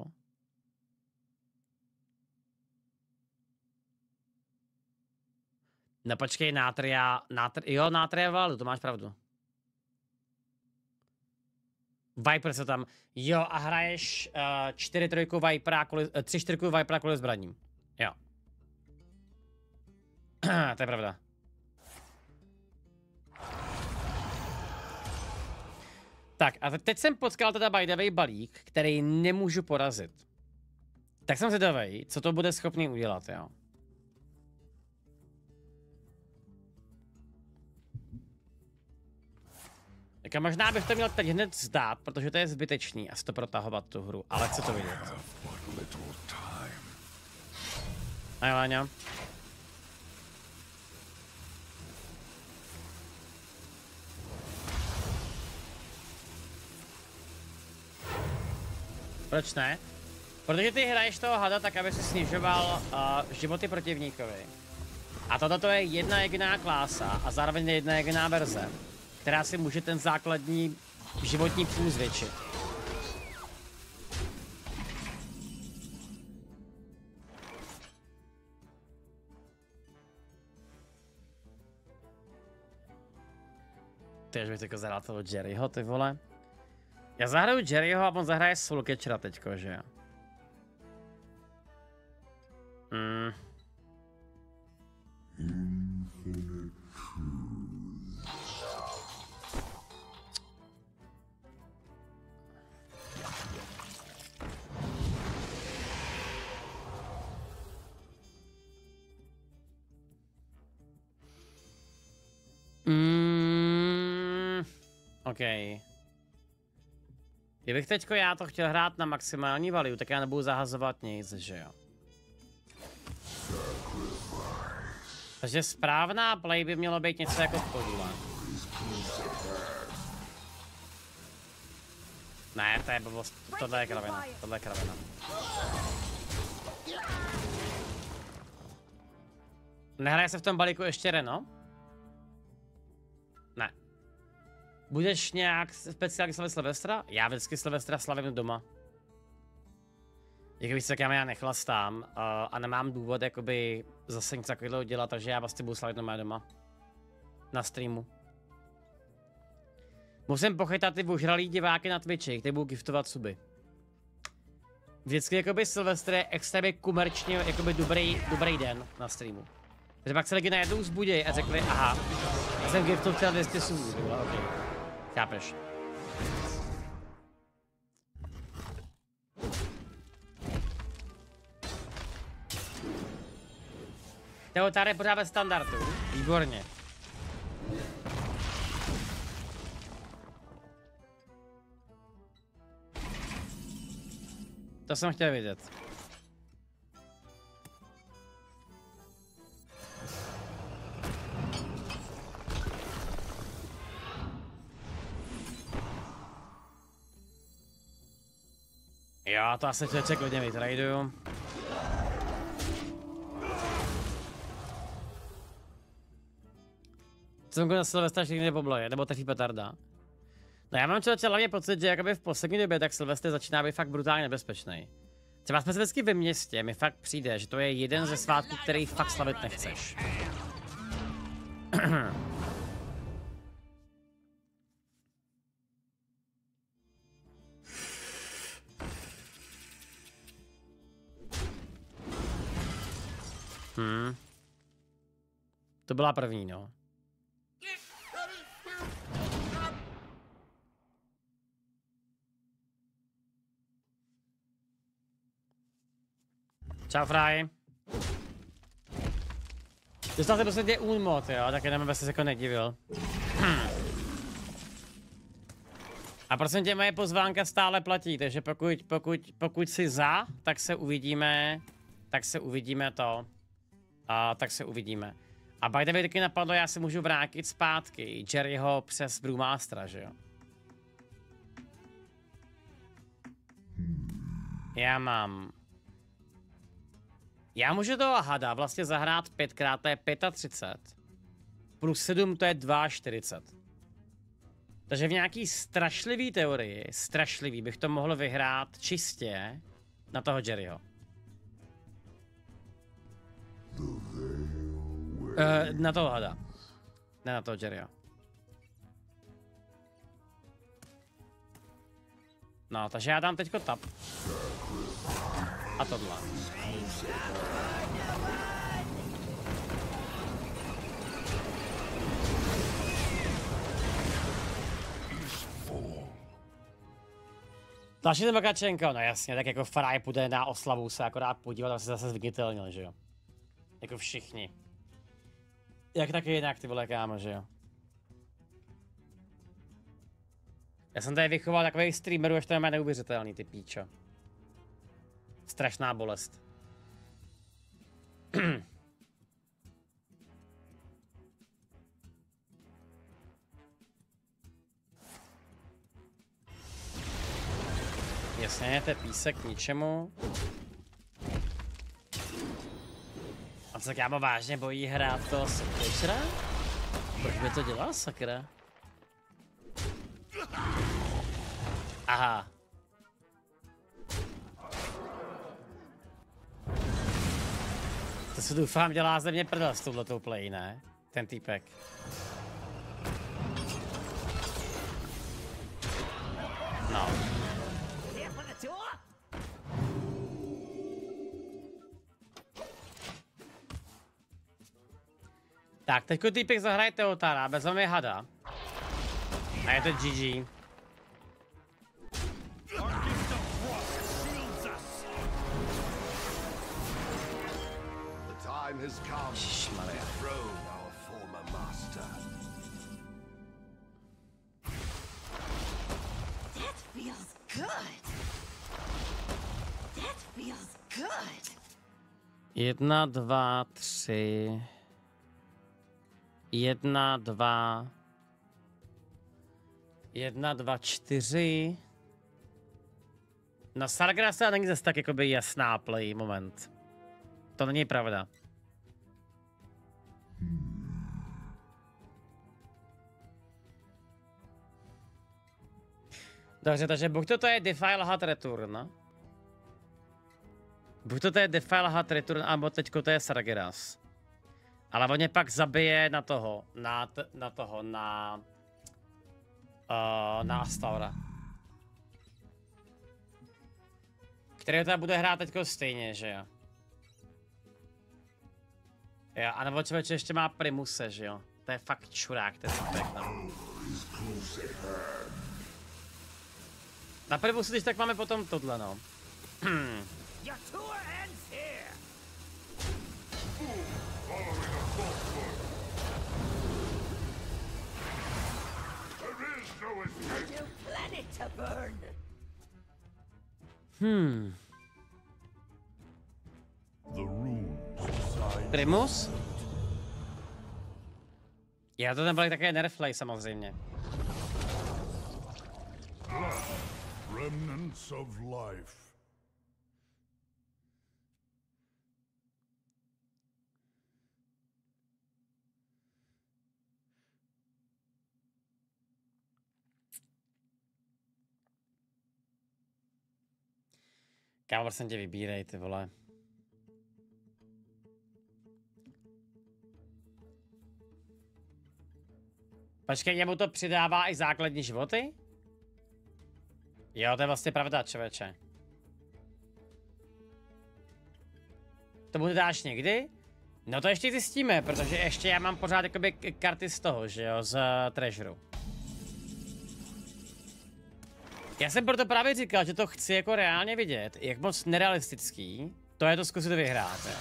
No počkej, nátria, nátria, jo, nátria vládu, to máš pravdu. Viper se tam, jo, a hraješ uh, čtyři trojku Vipera kvůli, uh, tři čtyřku Vipera kvůli zbraním. Jo. To je pravda. Tak a teď jsem potkal teda bajdavej balík, který nemůžu porazit. Tak jsem zvědavej, co to bude schopný udělat, jo. Tak možná bych to měl teď hned zdát, protože to je zbytečný a si to protahovat tu hru, ale chci to vidět. A jo, Láňa. Proč ne? Protože ty hraješ toho hada tak, aby si snižoval uh, životy protivníkovi. A toto je jedna jediná klása a zároveň jedna jediná verze, která si může ten základní životní půl zvětšit. Tyž bych teďko zahrál toho Jerryho, ty vole. Já zahraju Jerryho a on zahraje Soulcatchera teďko, že jo? Hmm. Mm, OK. Kdybych teďko já to chtěl hrát na maximální value, tak já nebudu zahazovat nic, že jo? Takže správná play by mělo být něco jako v podíle. Ne, to je blbost. Tohle je kravina. Tohle je kravina. Nehraje se v tom balíku ještě Reno? Ne. Budeš nějak speciálně slavit Silvestra? Já vždycky Silvestra slavím doma. Jak víš, tak já nechlastám uh, a nemám důvod jakoby zase něco takového dělat, takže já vlastně budu slavit doma doma. Na streamu. Musím pochytat ty ožralý diváky na Twitchi, kteří budou giftovat suby. Vždycky jakoby Silvestr je extrémně komerčně jakoby dobrý, dobrý den na streamu. Takže pak se lidi najednou zbudí a řekli, aha, já jsem giftu chtěl dvě stě subů, tyhle, ok. Chápeš? Teotár je pořád ve standardu, výborně. To jsem chtěl vidět. Jo, to asi člověk hodně vytraduju. Jsem na Silvestra všichni nepobloje, nebo taky petarda. No já mám člověče hlavně pocit, že jakoby v poslední době tak Silvestr začíná být fakt brutálně nebezpečný. Třeba jsme se vždycky ve městě, mi fakt přijde, že to je jeden ze svátků, který fakt slavit nechceš. Hmm. To byla první, no. Čau, Fry. Dostal se prostě unmod, jo, tak jenom se jako nedivil. A prosím tě, moje pozvánka stále platí, takže pokud, pokud, pokud jsi za, tak se uvidíme, tak se uvidíme to. A tak se uvidíme. A by the way, taky napadlo, já si můžu vrátit zpátky Jerryho přes Brewmastera, že jo? Já mám... Já můžu toho hada vlastně zahrát pětkrát, to je třicet pět. Plus sedm to je čtyřicet dva. Takže v nějaký strašlivý teorii, strašlivý, bych to mohl vyhrát čistě na toho Jerryho. Uh, na toho hada. Ne na toho Jerryho. No, takže já dám teďko tap. A tohle. Další ten Makačenko, no jasně, tak jako Fry půjde na oslavu se akorát podívat, aby se zase zviditelnil, že jo. Jako všichni. Jak taky jinak, ty vole, kámo, že jo. Já jsem tady vychoval takových streamerů, až to je neuvěřitelný, ty píčo. Strašná bolest. Jasně, to je písek k ničemu. A co kámo vážně bojí hrát to večera? Proč by to dělal, sakra? Aha. To se doufám dělá ze mě prdel s touhletou play, ne? Ten týpek. No. Tak, teďko týpek zahraje Teotara, vezmeme hada. A je to G G. Ježišmarja. That feels good. That feels good. Jedna, dva, tři. Jedna, dva. Jedna, dva, čtyři. Na Sargrasa není zase tak jakoby jasná play moment. To není pravda. Dobře, takže buď to, to je Defile Hat Return. Buď to, to je Defile Hat Return, nebo teďko to je Sargeras. Ale on je pak zabije na toho, na, t na toho, na... Uh, na Astaura. Který teda bude hrát teďko stejně, že jo? Jo, a nebo člověče ještě má Primuse, že jo? To je fakt čurák, ten týpek, no. Na Primuse, když tak máme potom tohle, no. Hmm. Primus? Já to tam byl také nerflay samozřejmě. Remnants of life. Kámo, prosím tě, vybírej, ty vole. Počkej, němu to přidává i základní životy? Jo, to je vlastně pravda, člověče. To bude dáš někdy? No to ještě zjistíme, protože ještě já mám pořád jakoby karty z toho, že jo, z uh, Treasureu. Já jsem proto právě říkal, že to chci jako reálně vidět, jak moc nerealistický to je to zkusit vyhrát, jo.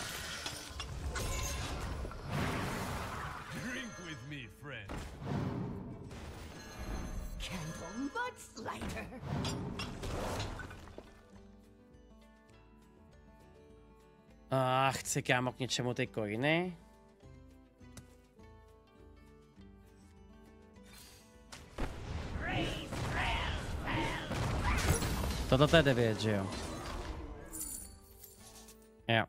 A chci kámo k něčemu ty coiny. Toto to je devět, že jo? Jo.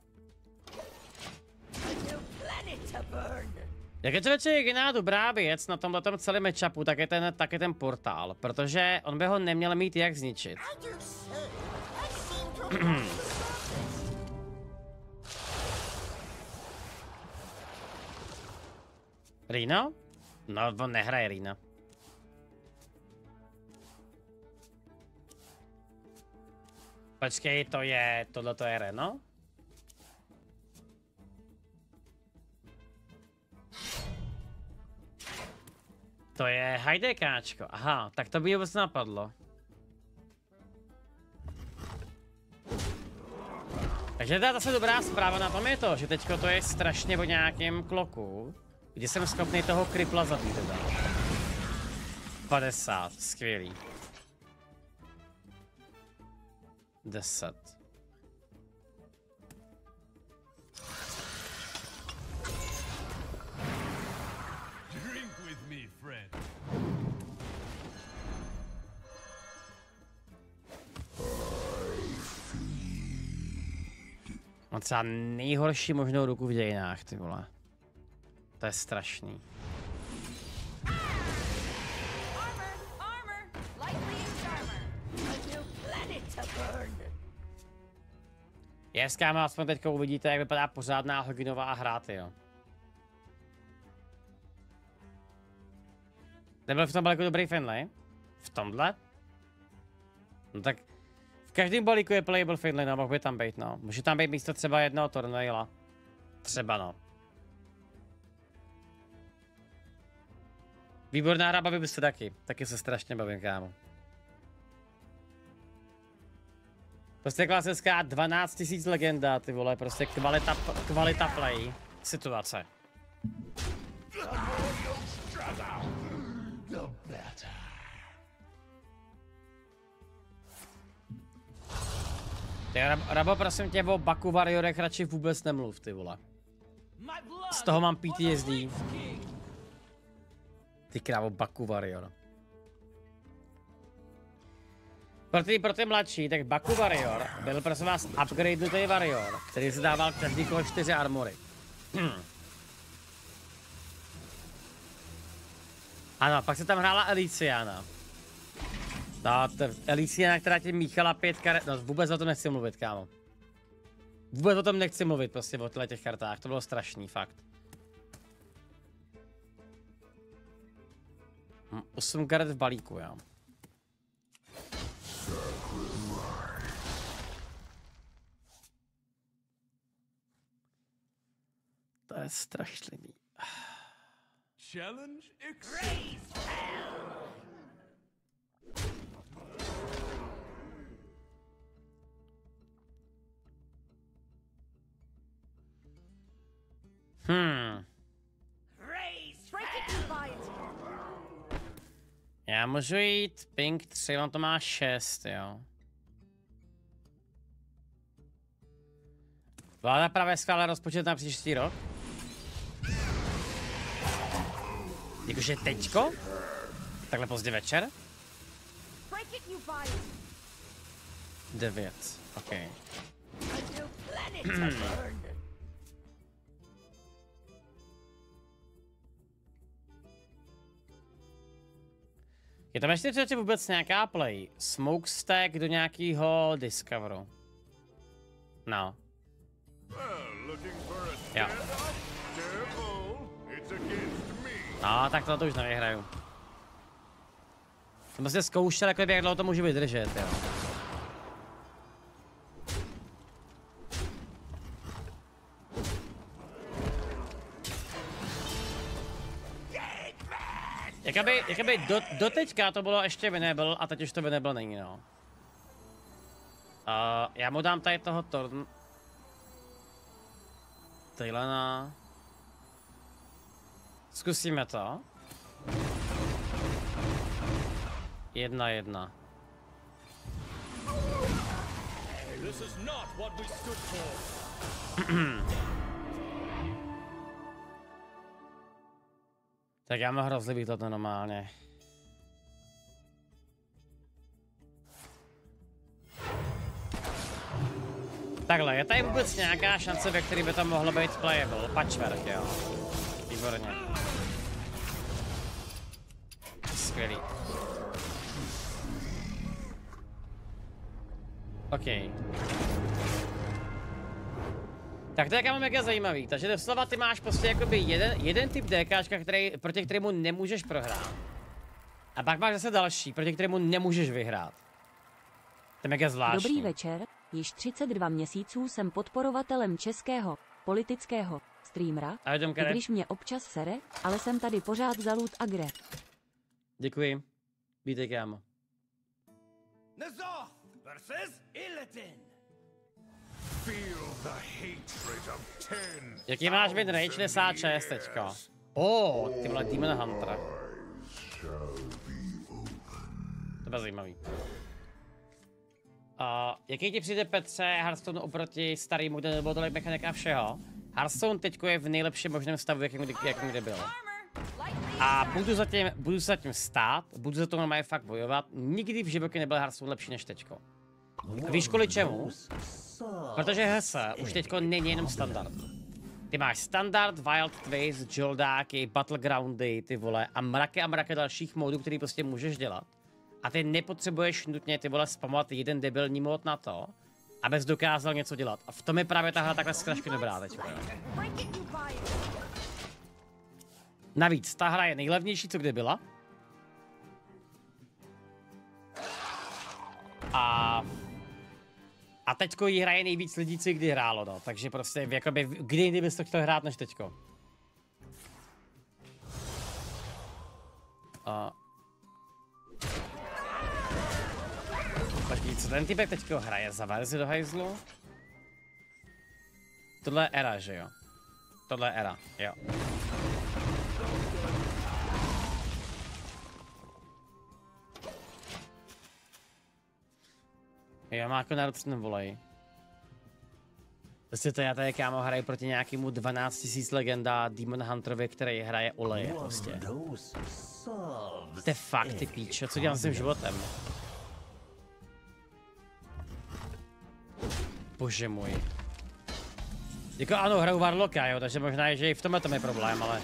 Jak je člověče jediná dobrá věc na tomhletom celém matchupu, tak je ten, tak je ten portál, protože on by ho neměl mít jak zničit. Rino? No, on nehraje Rino. Počkej, to je, tohle to je Reno? To je hajdekáčko, aha, tak to by vůbec napadlo. Takže teda zase dobrá zpráva na tom je to, že teďko to je strašně o nějakém kloku, kdy jsem schopný toho kripla zabít teda. padesát, skvělý. deset. On třeba nejhorší možnou ruku v dějinách, ty vole. To je strašný. Yes, kámo, aspoň teďka uvidíte, jak vypadá pořádná hodinová hra, jo. Nebyl v tom balíku dobrý Finlay? V tomhle? No tak v každém balíku je playable Finlay, no, mohl by tam být, no. Může tam být místo třeba jednoho Tornaila. Třeba, no. Výborná hra, baví by se taky. Taky se strašně bavím, kámo. Prostě klasická dvanáct tisíc legenda, ty vole, prostě kvalita, kvalita play situace. Ty, Rabo, prosím tě, o Baku Warriorech radši vůbec nemluv, ty vole. Z toho mám P T S D. Ty krávo, Baku Warrior. Pro ty, pro ty mladší, tak Baku Warrior byl prosím vás upgradenutý Warrior, který se dával každý kolo čtyři armory. Ano, pak se tam hrála Elysiana. No, to Elysiana, která ti míchala pět karet, no vůbec o tom nechci mluvit, kámo. Vůbec o tom nechci mluvit, prostě o těchto těch kartách, to bylo strašný, fakt. osm karet v balíku, jo. To je strašlivý. Challenge accepted. Hmm. Já můžu jít ping tři, on to má šest, jo. Vláda právě schválila rozpočet na příští rok. Jakože teďko? Takhle pozdě večer? Devět, ok. Je tam ještě třeba vůbec nějaká play? Smokestack do nějakého Discoveru. No. Jo. No, tak to, to už nevyhraju. Jsem prostě zkoušel, jak dlouho to můžu vydržet, jo. Jakoby, jakoby do, doteďka to bylo ještě Venable a teď už to Venable není, no. Uh, já mu dám tady toho Torn... Taylana... Zkusíme to. Jedna jedna. Tak já mám hrozlivý toto normálně. Takhle, je tady vůbec nějaká šance, ve které by to mohlo být playable? Patchwork, jo. Výborně. Skvělý. OK. Tak to je kámo mega zajímavý, takže doslova ty máš prostě jakoby jeden, jeden typ DKčka, který, proti kterému nemůžeš prohrát. A pak máš zase další, proti kterému nemůžeš vyhrát. To je mega zvláštní. Dobrý večer, již třicet dva měsíců jsem podporovatelem českého, politického streamera, i když mě občas sere, ale jsem tady pořád za loot a gre. Děkuji. Vítej kámo. Nazoth versus Illidan. Feel the hatred of ten. Jaký máš win rate? šedesát šest teďka. Oh, ty vole Demon Hunter. To bylo zajímavý. Uh, jaký ti přijde, Petře, Hearthstone oproti starýmu, kde nebylo tolik mechanika všeho? Hearthstone teďko je v nejlepším možném stavu, jakým kdy, jakým kdy byl. A budu zatím, budu zatím stát, budu za to normálně fakt bojovat. Nikdy v životě nebyl Hearthstone lepší než teďko. A víš kvůli čemu? Protože H S už teďko není jenom standard. Ty máš standard, Wild Twist, Joldáky, Battlegroundy, ty vole, a mraky a mraky dalších modů, který prostě můžeš dělat. A ty nepotřebuješ nutně ty vole spamovat jeden debilní mod na to, abys dokázal něco dělat. A v tom je právě ta hra takhle strašně dobrá teď. Navíc, ta hra je nejlevnější, co kdy byla. A... A teďko jí hraje nejvíc lidí, co kdy hrálo, no. Takže prostě, jakoby, kdy jindy bys to chtěl hrát než teďko. A... Počkej, co ten typek teďko hraje za verzi do hajzlu? Tohle je era, že jo? Tohle je era, jo. Jo, má jako národcný volej. Prostě to já tady kámo hraju proti nějakému dvanáct tisíc legenda Demon Hunterovi, který hraje oleje prostě. To je fakt ty píčo, co dělám s tím životem? Bože můj. Jako ano, hraju Warlocka, jo, takže možná je, že i v tomhle tom je problém, ale...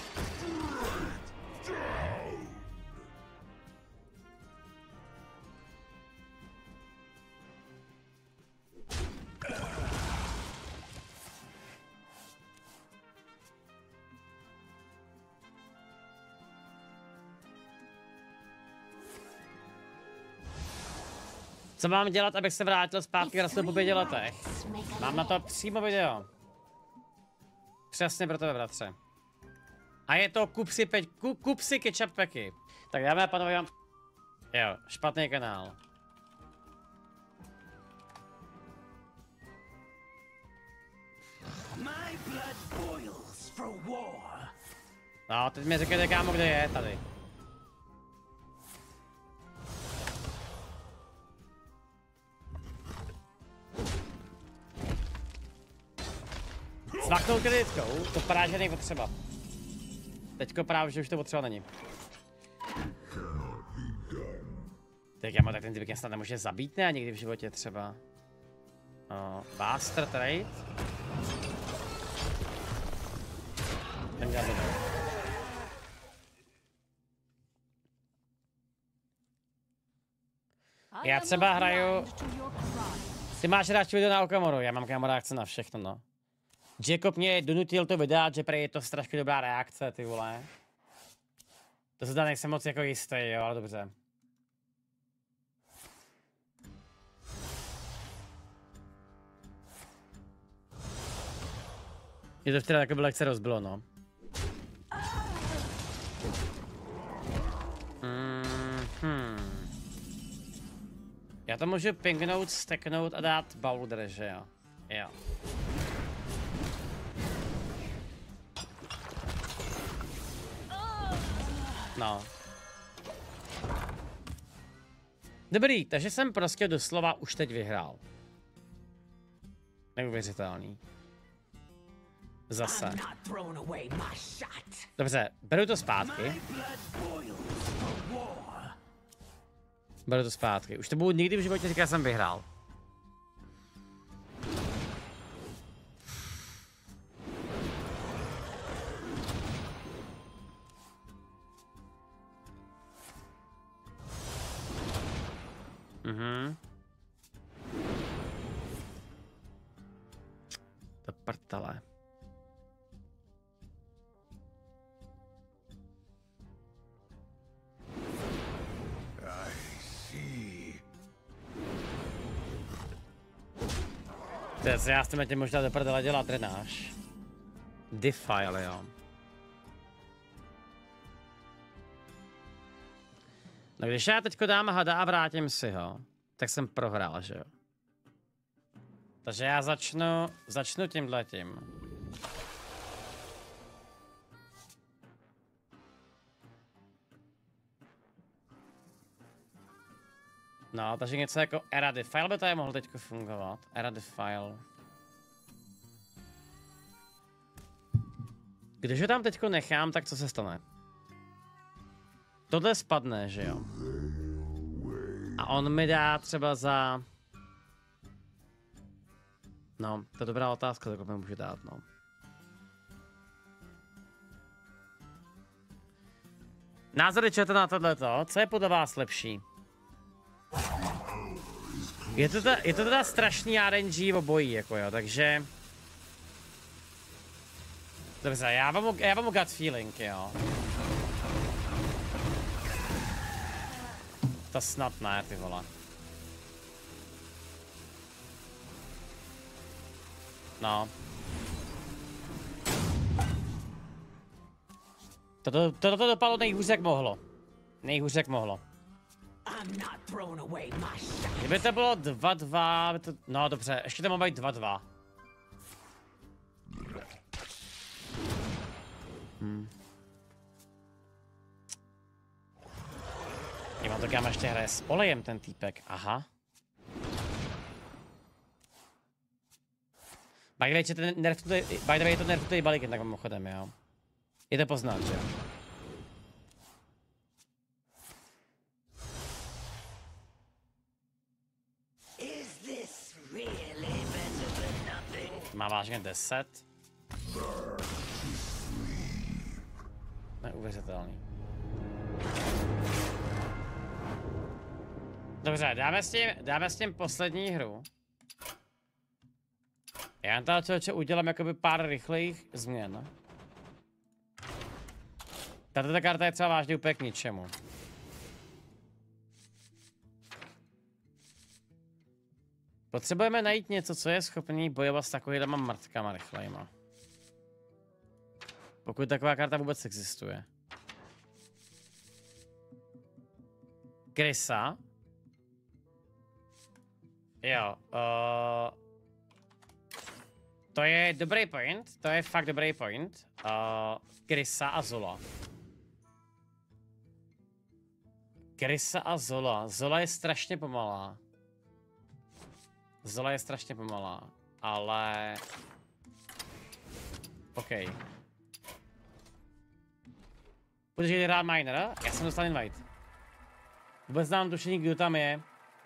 Co mám dělat, abych se vrátil zpátky na po pěti letech? Mám na to přímo video. Přesně pro tebe, bratře. A je to kup si, peč, kup, kup si ketchup peky. Tak dáme a pánové, vám... Jo, špatný kanál. No, teď mi řekněte, kámo, kde je, tady. Svaknout kreditkou, to právě, že není potřeba. Teďko právě, že už to potřeba není. Tak já mám tak ten typek snad nemůže zabít, ne? Někdy v životě třeba. No, Bastard Trade. Ten dělá dobrý. Já třeba hraju... Ty máš rád video na Okamoru, já mám kámo reakce na všechno, no. Jacob mě donutil to vydat, že prej je to strašně dobrá reakce, ty vole. To se dá, nejsem moc jako jistý, jo, ale dobře. Je to včera takové lehce rozbilo, no. Mm-hmm. Já to můžu pingnout, steknout a dát boulder, že jo? Jo. No. Dobrý, takže jsem prostě doslova už teď vyhrál. Neuvěřitelný. Zase. Dobře, beru to zpátky. Beru to zpátky. Už to budu nikdy v životě říkat, jsem vyhrál. Mhm. To prtale. Teď já s tím tě možná do prdele dělat drenáž. Defile, jo. No když já teďko dám hada a vrátím si ho, tak jsem prohrál, že jo. Takže já začnu, začnu tímhletím. No, takže něco jako Era Defile by tady mohl teďko fungovat. Era Defile. Když ho tam teďko nechám, tak co se stane? Tohle spadne, že jo? A on mi dá třeba za... No, to je dobrá otázka, tak mi může dát, no. Názory čete na tohleto, co je podle vás lepší? Je to, ta, je to teda strašný R N G v obojí, jako jo, takže... Dobře, já vám, já vám gut feeling, jo. To snad ne, ty vole. No. Toto, toto to dopadlo nejhůř jak mohlo. Nejhůř jak mohlo. Kdyby to bylo dva dva, to... no dobře, ještě to má být dva dva. Hmm. Já mám to, kam ještě hraje s olejem ten týpek, aha. By the way, že ten nerftutej, by the way, je to nerftutej balík jen tak mimochodem, jo. Je to poznat, že jo. Má vážně deset. Neuvěřitelný. Dobře, dáme s tím, dáme s tím poslední hru. Já na to člověče udělám jakoby pár rychlých změn. Tato karta je třeba vážně úplně k ničemu. Potřebujeme najít něco, co je schopný bojovat s takovýma mrtkama rychlejma. Pokud taková karta vůbec existuje. Krysa. Jo. Uh, to je dobrý point. To je fakt dobrý point. Uh, Krysa a Zola. Krysa a Zola. Zola je strašně pomalá. Zola je strašně pomalá, ale... OK. Budeš jít hrát minera? Já jsem dostal invite. Vůbec znám tušení, kdo tam je.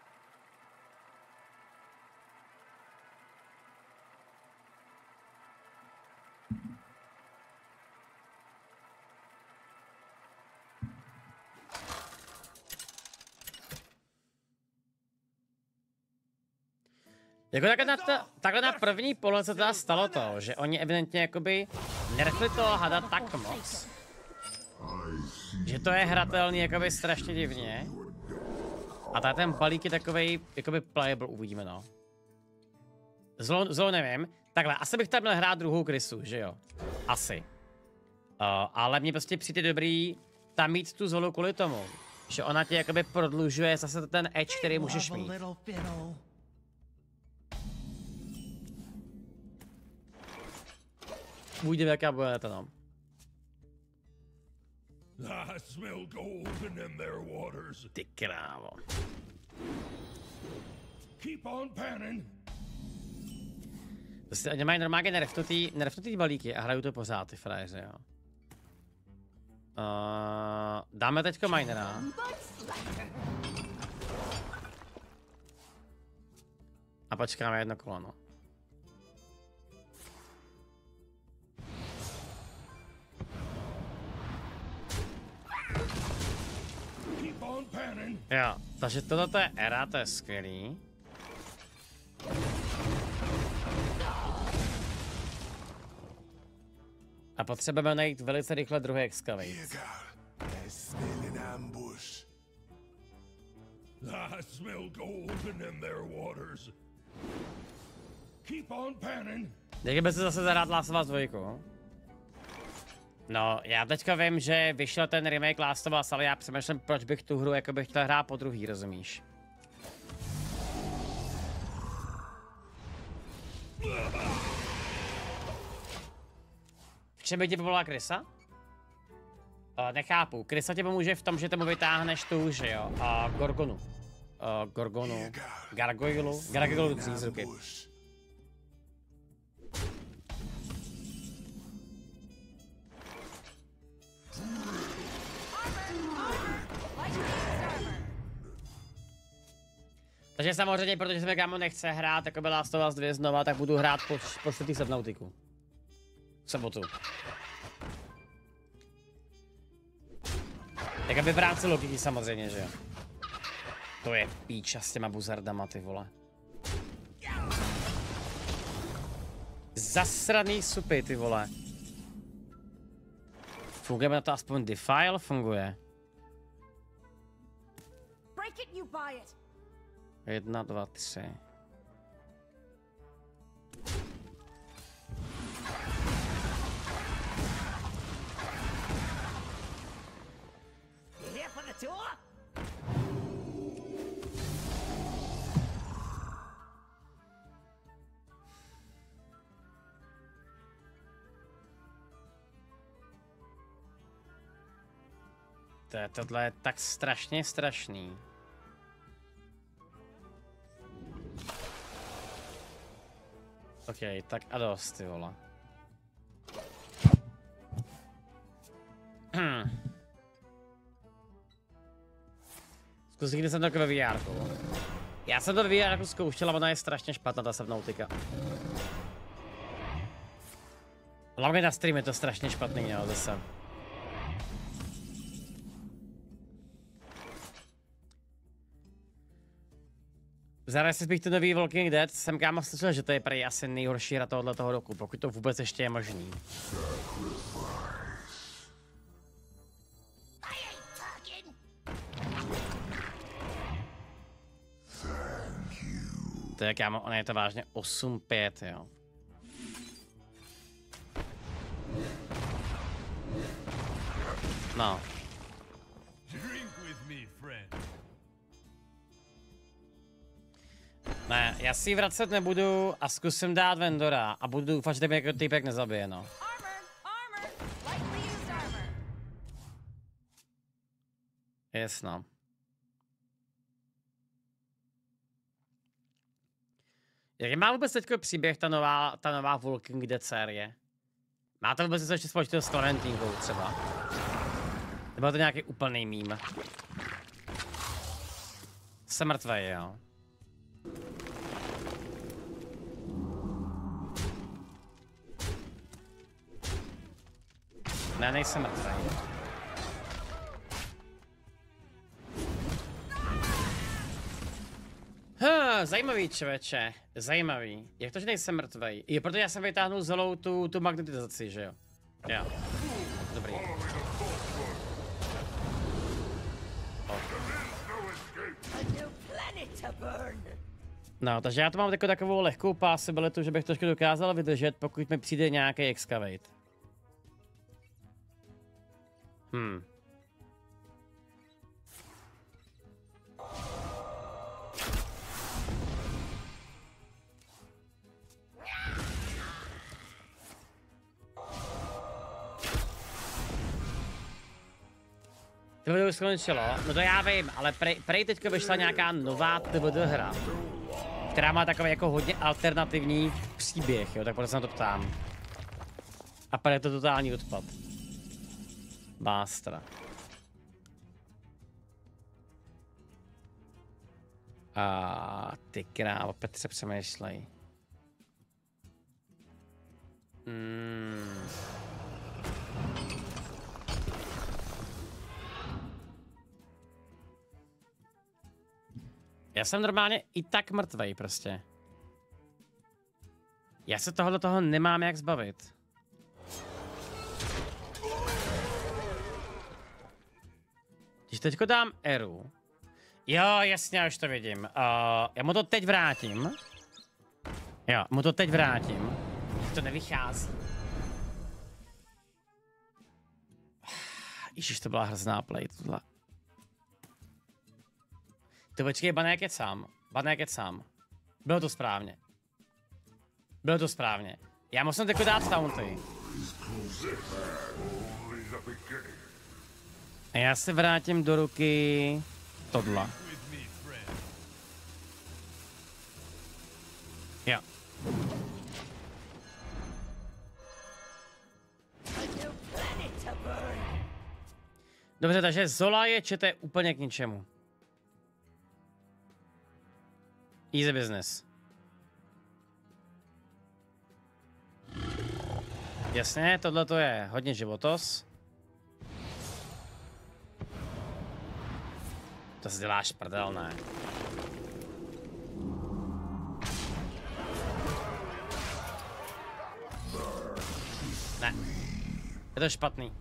Jako takhle na, ta, takhle na první pohled se teda stalo to, že oni evidentně jakoby nerfli toho hada tak moc, že to je hratelný jakoby strašně divně. A tady ten balík je takovej jakoby playable, uvidíme no. Zlo, zlo nevím. Takhle, asi bych tam měl hrát druhou krysu, že jo? Asi. Uh, ale mně prostě přijde dobrý tam mít tu Zolu kvůli tomu, že ona ti jakoby prodlužuje zase ten edge, který můžeš mít. Uvidíme, jaká bude to, no. Ty krávo. Prostě oni mají normálně nerftutý, nerftutý balíky a hrajou to pořád, ty frajeři, jo. Uh, dáme teďko minera. A počkáme jedno kolo, no. Jo, takže toto je era, to je skvělý. A potřebujeme najít velice rychle druhý excavate. Jak by se zase zahrát Last of Us dva? No, já teďka vím, že vyšel ten remake Last of Us, ale já přemýšlím, proč bych tu hru jako bych chtěl hrát po druhý, rozumíš? V čem by ti pomohla Krysa? Uh, nechápu, Krysa ti pomůže v tom, že tomu vytáhneš tu, že jo, uh, Gorgonu. Uh, Gorgonu, Gargoylu, Gargoylu dřív z ruky. Takže samozřejmě, protože se mi kámo nechce hrát jako byla Last of Us dva znova, tak budu hrát po, po čtvrtý Subnautiku. V sobotu. Tak aby v rámci logiky samozřejmě, že jo. To je píča s těma buzardama, ty vole. zasraný supy, ty vole. Funguje na to aspoň Defile? Funguje. Jedna, dva, tři. To je, tohle je tak strašně strašný. OK, tak a dost, ty vole. Zkus, kdy jsem to ve V R. Já jsem to ve V R zkoušel, a ona je strašně špatná, ta Subnautica. Hlavně na stream je to strašně špatný, jo, zase. Zaraz si bych ten nový Walking Dead, jsem kámo slyšel, že to je prý asi nejhorší hra tohoto roku, pokud to vůbec ještě je možný. To je kámo, ona je to vážně osm pět, jo. No. Ne, já si ji vracet nebudu a zkusím dát Vendora a budu doufat, že ten jako týpek nezabije, no. Jasno. Jaký má vůbec teďko příběh ta nová, ta nová Walking Dead série? Má to vůbec něco ještě společného s Clementínkou třeba? Nebo to nějaký úplný mím? Jsem mrtvej, jo. Ne, nejsem mrtvej. Huh, zajímavý, člověče. Zajímavý. Jak to, že nejsem mrtvej? Jo, protože já jsem vytáhnul zelou tu, tu magnetizaci, že jo? Jo. Dobrý. No, takže já to mám takovou lehkou possibilitu, že bych trošku dokázal vydržet, pokud mi přijde nějaký excavate. Hmm. T V D už skončilo, no to já vím, ale prej, prej teďka vyšla nějaká nová T V D hra, která má takový jako hodně alternativní příběh, jo, tak proto se na to ptám. A pak je to totální odpad. Bástra. A ty krávo, Petře, přemýšlej. Hmm. Já jsem normálně i tak mrtvej prostě. Já se tohle toho nemám jak zbavit. Když teďko dám Eru. Jo, jasně, já už to vidím. Uh, já mu to teď vrátím. Jo, mu to teď vrátím. To nevychází. Ježiš, to byla hrozná play, tohle. Ty počkej, Bané kecám. Bané kecám. Bylo to správně. Bylo to správně. Já musím teďko dát taunty. A já se vrátím do ruky tohle. Jo. Dobře, takže Zola je čete úplně k ničemu. Easy business. Jasně, tohle to je hodně životos. To si děláš prdel, ne? Je to špatný.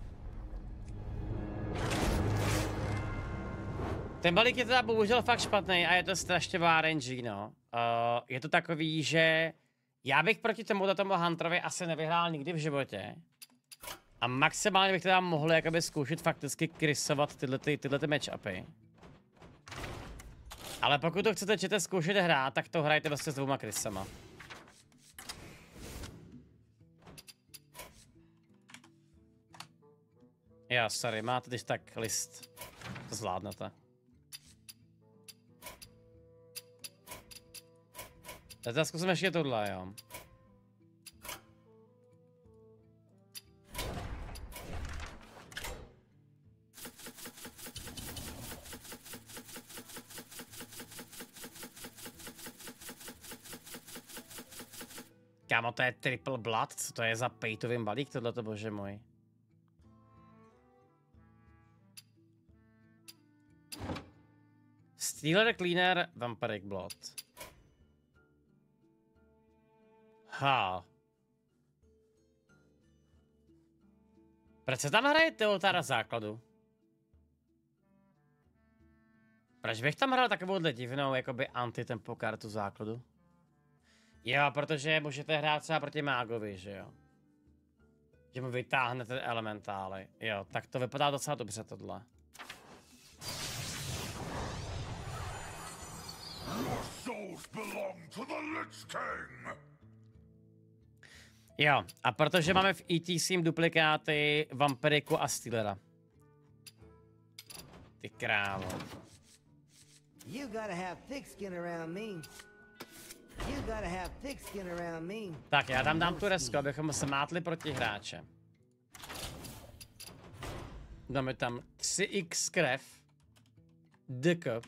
Ten balík je teda bohužel fakt špatný a je to strašně R N G, no. Uh, je to takový, že já bych proti tomu tomu Hunterovi asi nevyhrál nikdy v životě. A maximálně bych teda mohl jakoby zkoušet fakticky krysovat tyhle, ty, tyhle ty matchupy. Ale pokud to chcete čete zkoušet hrát, tak to hrajte vlastně s dvouma krysama. Já, sorry, máte když tak list. To zvládnete. Já zkusím ještě tohle, jo. Kámo, to je triple blood, co to je za pejtový balík tohleto, bože můj. Stealer Cleaner, Vampiric Blood. Ha. Proč se tam hraje Teotara základu? Proč bych tam hrál takovouhle divnou, jakoby anti-tempo kartu základu? Jo, protože můžete hrát třeba proti mágovi, že jo? Že mu vytáhnete elementály. Jo, tak to vypadá docela dobře tohle. Jo, a protože máme v E T C duplikáty Vampiriku a Stealera. Ty krávo. You gotta have thick skin around me. You gotta have thick skin around me. Tak, já tam dám tu resku, abychom se mátli proti hráče. Dáme tam tři x krev. D K.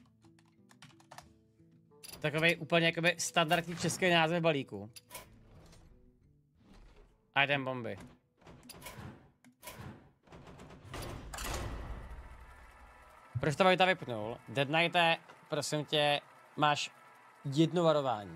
Takový úplně jakoby standardní český název balíku. A jdem bomby. Proč to Vojta vypnul? Dead Knighte, prosím tě, máš jedno varování.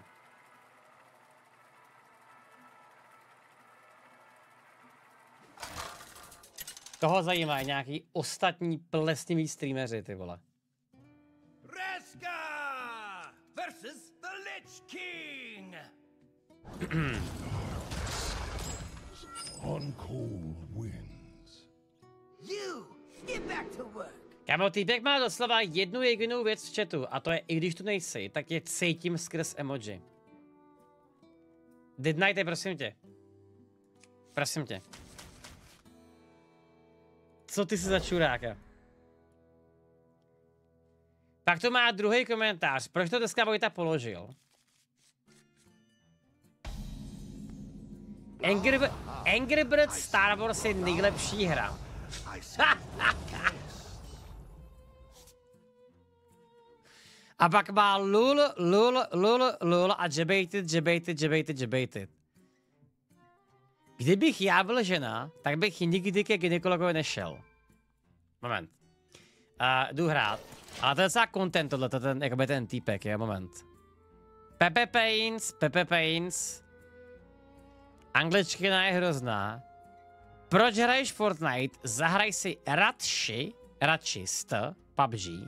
Koho zajímají nějaký ostatní plesnivý streameři, ty vole? Reska versus the Lich King. On cold winds. You get back to work. Kámo, týpek má doslova jednu jedinou věc v chatu a to je, i když tu nejsi, tak tě cítím skrz emoji. Dead Knighte, prosím tě. Prosím tě. Co ty jsi za čuráka? Pak to má druhý komentář. Proč to dneska Vojta položil? Angry, Angry Birds Star Wars je nejlepší hra. A pak má lul, lul, lul, lul a debated, debated, debated, debated. Kdybych já byl žena, tak bych nikdy ke gynekologovi nešel. Moment. Uh, jdu hrát. Ale to je docela content tohle, to ten, jakoby ten týpek, je, moment. Pepe Pains, Pepe Pains. Angličtina je hrozná. Proč hraješ Fortnite? Zahraj si radši, radši st, P U B G.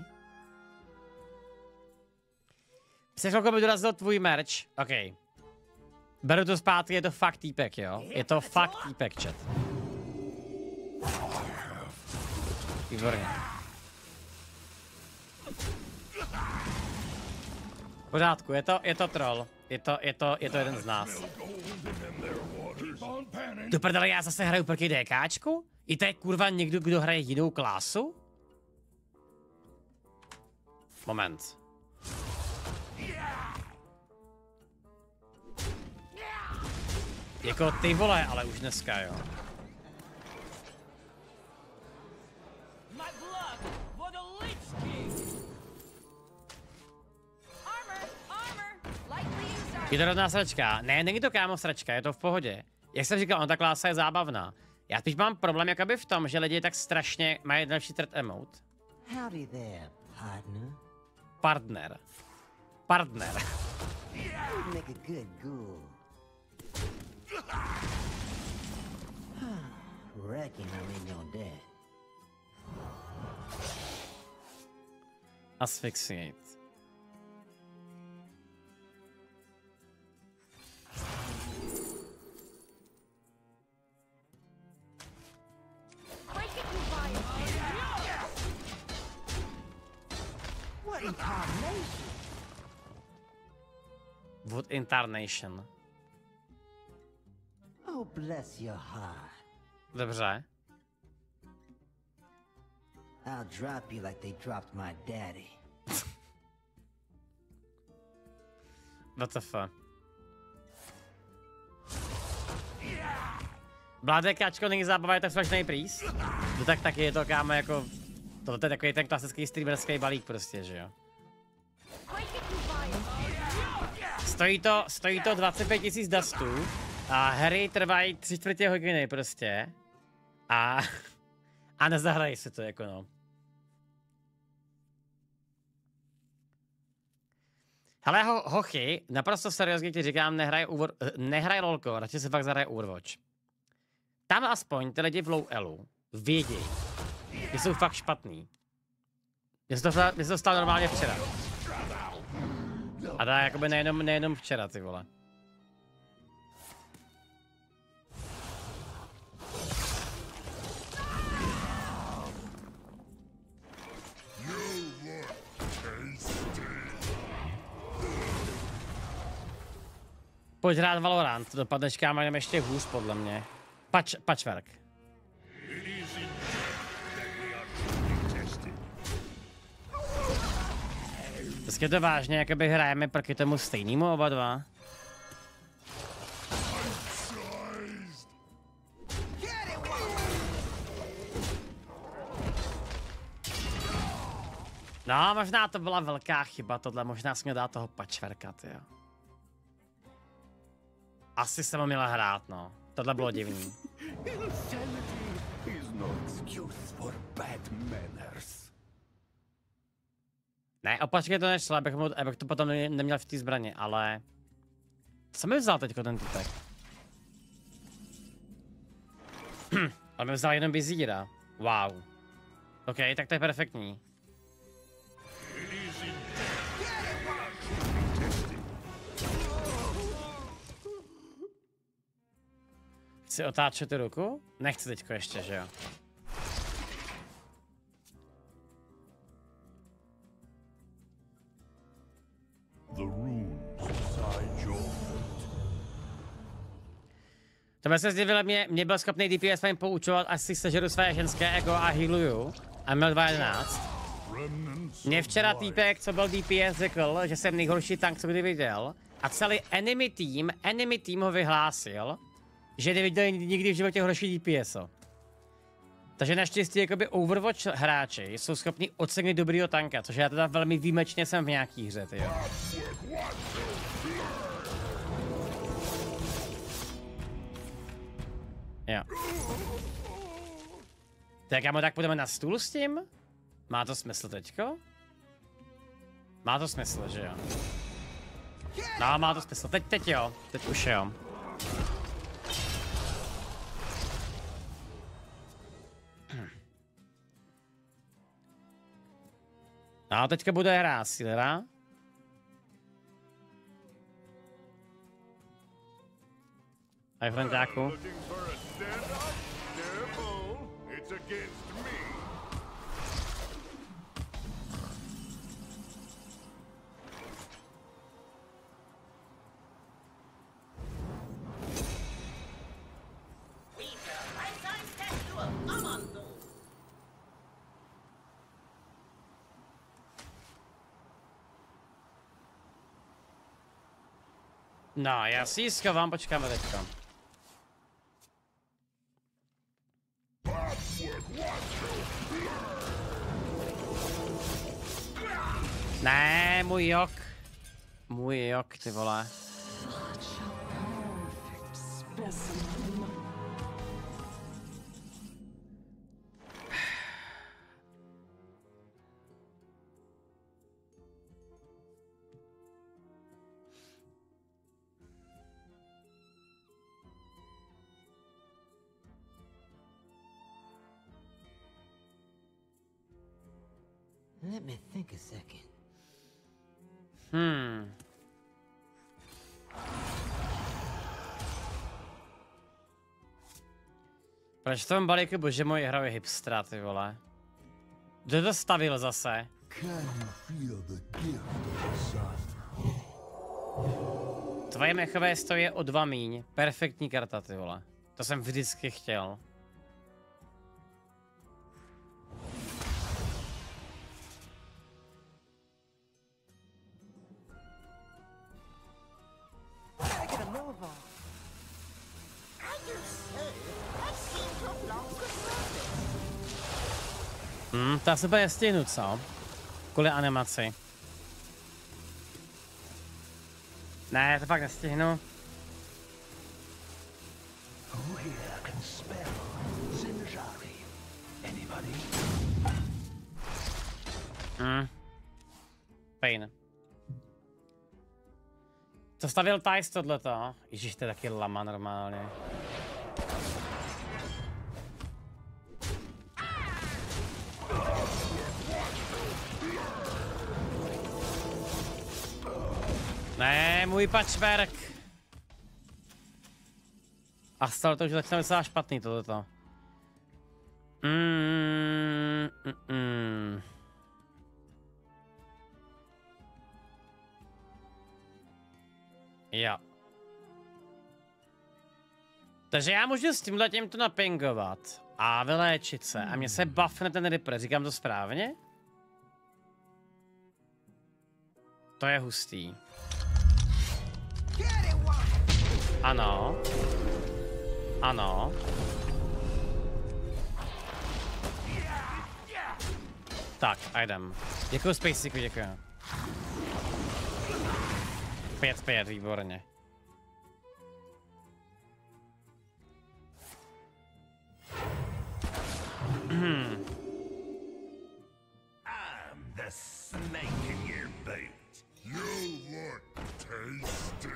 Před chvilkou mi dorazil tvůj merch. OK. Beru to zpátky, je to fakt týpek, jo? Je to fakt týpek, chat. Výborně. V pořádku, je to, je to troll. Je to, je to, je to jeden z nás. Do prdele, já zase hraju proti DKčku? I to je kurva někdo, kdo hraje jinou klásu? Moment. Jako ty vole, ale už dneska, jo. Je to rodná sračka. Ne, není to kámo sračka, je to v pohodě. Jak jsem říkal, on ta klása je zábavná. Já teď mám problém jakoby v tom, že lidi tak strašně mají další threat emote. Howdy there, partner. Partner. Partner. Make a good ghoul. Reckon I'm in your debt. Asphyxiate. What incarnation? Wood Incarnation. Oh, bless your heart. Dobře. I'll drop you like they dropped my daddy. W T F. Bládekačko není zábava, je to svačnej prýs? No tak taky je to, kámo, jako... Tohle je takový ten klasický streamerský balík prostě, že jo? Stojí to, stojí to dvacet pět tisíc dustů a hry trvají tři čtvrtě hodiny prostě. A... A nezahrají se to, jako no. Hele, ho, hochy, naprosto seriózně ti říkám, nehraj, Uvo, nehraj lolko, radši se fakt zahraje Overwatch. Tam aspoň ty lidi v low elu vědějí, že jsou fakt špatný. Mně se to, mně se to stalo normálně včera. A dá jakoby nejenom, nejenom včera, ty vole. Pojď hrát Valorant, dopadneš kámo jenom ještě hůř podle mě. Pač, patchwork. Vždycky to vážně, jakoby hrajeme proti tomu stejnému oba dva. No, možná to byla velká chyba tohle, možná jsem měl dát toho patchworka, tyjo. Asi jsem ho měla hrát, no. Tohle bylo divný. Ne, opačně to nešlo, abych, mu, abych to potom neměl v té zbraně, ale... Co mi vzal teďko ten typek? Hm, ale mi vzal jenom vizíra. Wow. OK, tak to je perfektní. Chci otáčet tu ruku? Nechci teďko ještě, že jo? To by se zdivilo, mě, mě byl schopný D P S vám poučovat, až si sežeru své ženské ego a healuju. A měl dva jedenáct. Mě včera týpek, co byl D P S, řekl, že jsem nejhorší tank, co kdy viděl. A celý enemy team, enemy team ho vyhlásil, že neviděli nikdy v životě horší D P S o. Takže naštěstí jakoby Overwatch hráči jsou schopni ocenit dobrýho tanka, což já teda velmi výjimečně jsem v nějaký hře, tyjo. Jo. Tak já mu tak půjdeme na stůl s tím? Má to smysl teďko? Má to smysl, že jo? No, má to smysl. Teď, teď jo. Teď už jo. No, teďka bude hrát Sealera. Aj frontáku. No, já si ji schovám, počkáme teďka. Ne, můj jok. Můj jok, ty vole. Let me think a second. Hmm. Proč v tom balíku, bože můj, hraju hipstra, ty vole? Kdo to stavil zase? Tvoje mechové stoje o dva míň. Perfektní karta, ty vole. To jsem vždycky chtěl. Hmm, to se bude stihnu, co? Kvůli animaci. Ne, to fakt nestihnu. Hmm. Pain. Co stavil Thijs tohleto? Ježíš, to je taky lama normálně. Ne, můj patchwork. A stalo to už začíná docela špatný tohleto. Mm, mm, mm. Jo. Takže já můžu s tímhle tím to napingovat a vyléčit se a mě se buffne ten Ripper, říkám to správně? To je hustý. Ano. Ano. Tak, a jdem. Děkuju Spaceyku, děkuju. Pět, pět, výborně. Hmm. I'm the snake in your boot. You look tasty.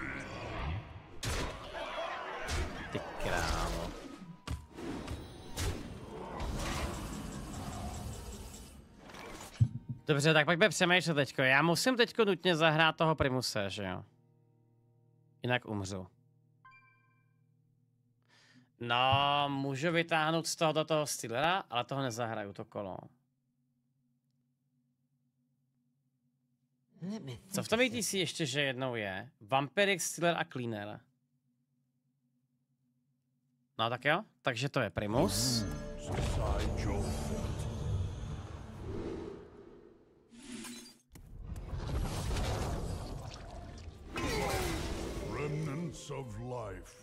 Ty krávo. Dobře, tak pojďme přemýšlet teďko. Já musím teďko nutně zahrát toho Primuse, že jo? Jinak umřu. No, můžu vytáhnout z tohoto toho Stealera, ale toho nezahraju, to kolo. Co v tom V T C ještě, že jednou je? Vampiric, Stealer a Cleaner. No tak jo, takže to je Primus. Remnants of life.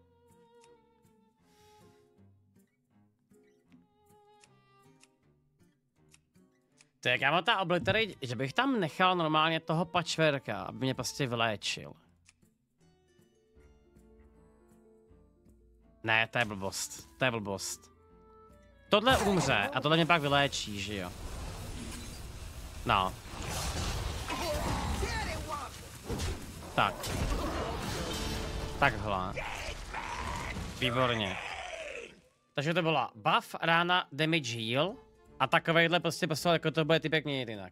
To je kámo ta oblitery, že bych tam nechal normálně toho patchworka, aby mě prostě vyléčil. Ne, to je blbost, to je blbost. Tohle umře a tohle mě pak vyléčí, že jo? No. Tak. Takhle. Výborně. Takže to byla buff, rána, damage, heal. A takovejhle prostě prostě jako to bude typek měnit jinak.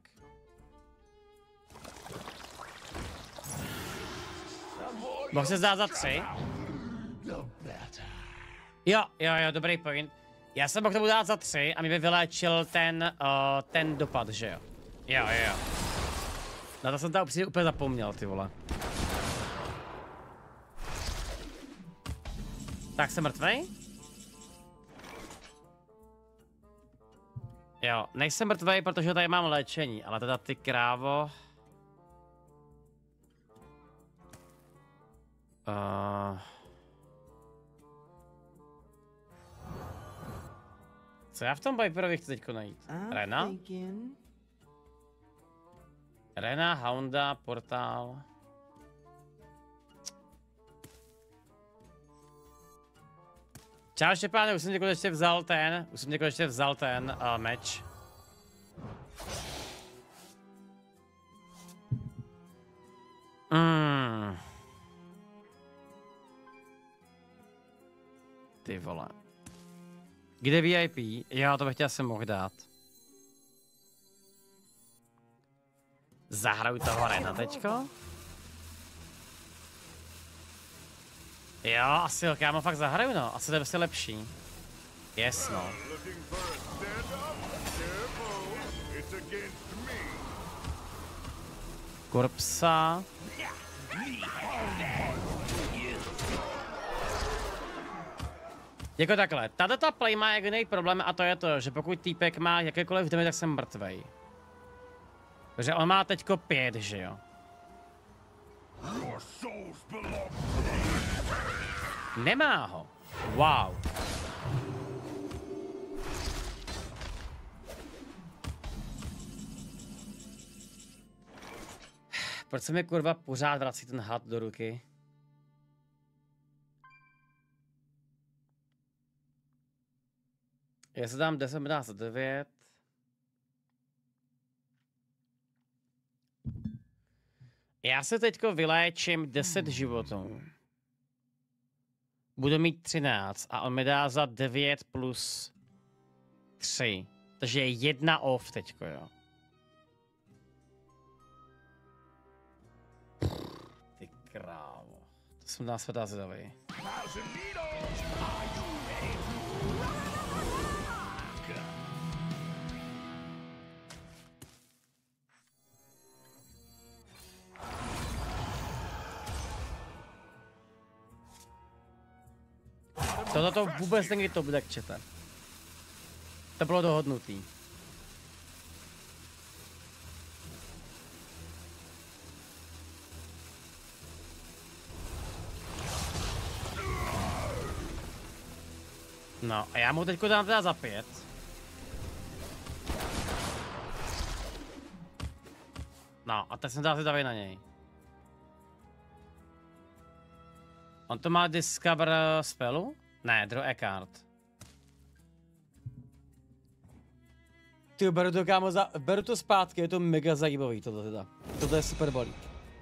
Mohl se zdát za tři? Jo, jo, jo, dobrý point. Já jsem mohl tomu dát za tři a mi by vyléčil ten, uh, ten dopad, že jo? Jo, jo, jo. Na to jsem tam upřímně úplně zapomněl, ty vole. Tak jsem mrtvej? Jo, nejsem mrtvej, protože tady mám léčení, ale teda ty krávo... Uh... Co já v tom Viperovi chci teďko najít? Rena? Rena, Hounda, portál... Čau Štěpáne, už jsem někoho ještě vzal ten, už jsem někoho ještě vzal ten uh, meč. Mm. Ty vole. Kde V I P? Já to bych chtěl asi mohl dát. Zahraju toho Rena teďko? Jo, asi jo, já mu fakt zahraju, no. Asi to je prostě lepší. Yes, no. Korpsa. Jako takhle, tato ta play má jediný problém a to je to, že pokud týpek má jakékoliv damage, tak jsem mrtvej. Takže on má teďko pět, že jo? Nemá ho. Wow. Proč se mi kurva pořád vrací ten had do ruky? Já se dám deset, dá za devět. Já se teďko vyléčím deset životů. Budu mít třináct a on mi dá za devět plus tři. Takže je jedna off teďko, jo. Ty krávo. To jsem dá světá zvědavý. Toto to vůbec není top deck, čete. To bylo dohodnutý. No a já mu teďko dám teda za pět. No a teď jsem dal zvědavý na něj. On to má discover spellu? Ne, draw a card. Ty beru to, kámo, za, beru to zpátky, je to mega zajímavý tohle teda. Tohle je super balík.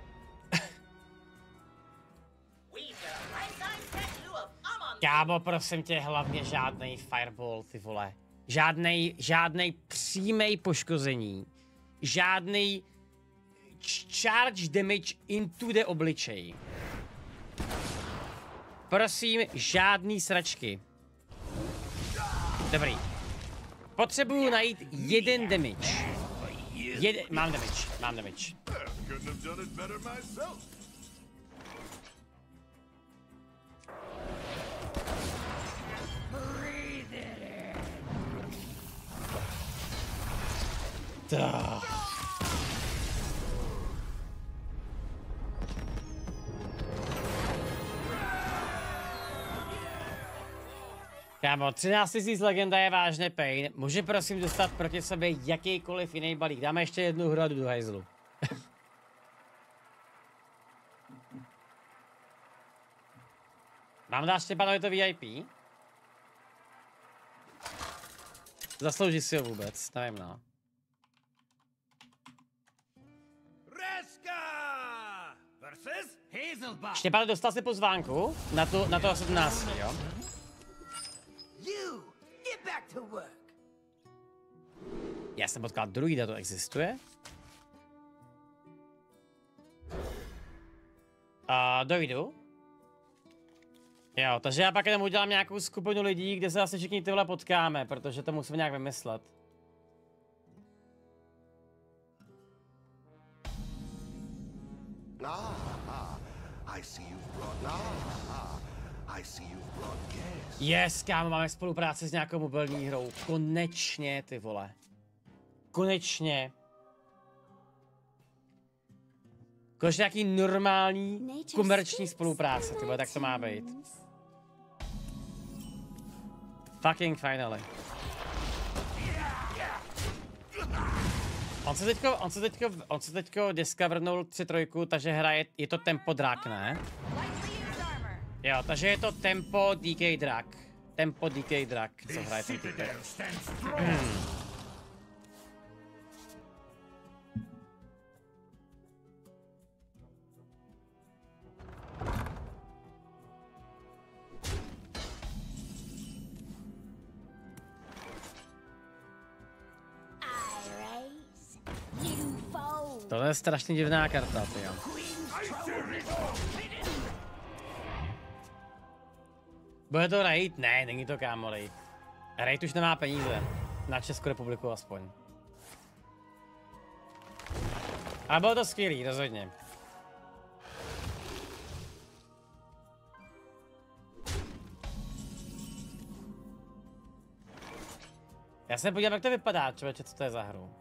Kámo, prosím tě, hlavně žádnej fireball, ty vole. Žádnej, žádnej přímej poškození. Žádnej charge damage into the obličej. Prosím, žádný sračky. Dobrý. Potřebuju najít jeden damage. Jeden, mám damage, mám damage. Tak. Kámo, třináct tisíc legenda je vážně pain. Může prosím dostat proti sobě jakýkoliv jiný balík. Dáme ještě jednu hru a jdu do hajzlu. Mám dát Štěpanovi to V I P? Zaslouží si ho vůbec, nevím no. Štěpán, dostal si pozvánku na to, na to sedmnáct, jo? Já jsem potkal druida, to existuje? A uh, dojdu. Jo, takže já pak jenom udělám nějakou skupinu lidí, kde se asi všichni tyhle potkáme, protože to musím nějak vymyslet. Yes, kámo, máme spolupráci s nějakou mobilní hrou. Konečně, ty vole. Konečně. Konečně nějaký normální komerční spolupráce, ty vole, tak to má být. Fucking finally. On se teďko, on se teďko, on se teďko discovernul tři trojku, takže hraje, je to tempo drak, ne? Jo, takže je to tempo D K drak. Tempo D K drak, co hraje ten týpek. Hmm. Tohle je strašně divná karta, ty jo. Bude to raid? Ne, není to kámo raid. Raid už nemá peníze. Na Českou republiku aspoň. Ale bylo to skvělý, rozhodně. Já se podívám, jak to vypadá, člověče, co to je za hru.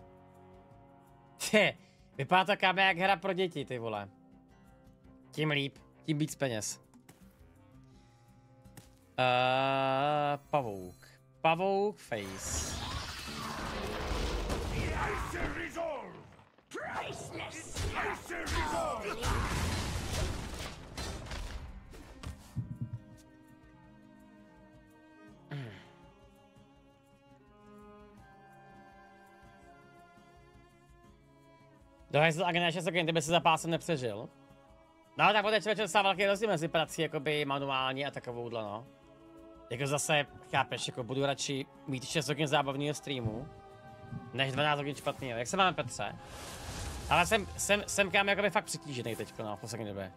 Tě, vypadá to kámo jak hra pro děti, ty vole. Tím líp, tím víc peněz. Uh, pavouk. Pavouk face. Dohajzl Agnéše Sokin, ty by se za pásem nepřežil. No tak bude člověče docela velký rozdíl mezi prací jakoby manuální a takovouhle no. Jako zase, chápeš, jako budu radši mít šest hodin zábavného streamu, než dvanáct hodin špatného. Jak se máme, Petře? Ale jsem, jsem, jsem kámo jakoby fakt přetížený teďko, no, v poslední době.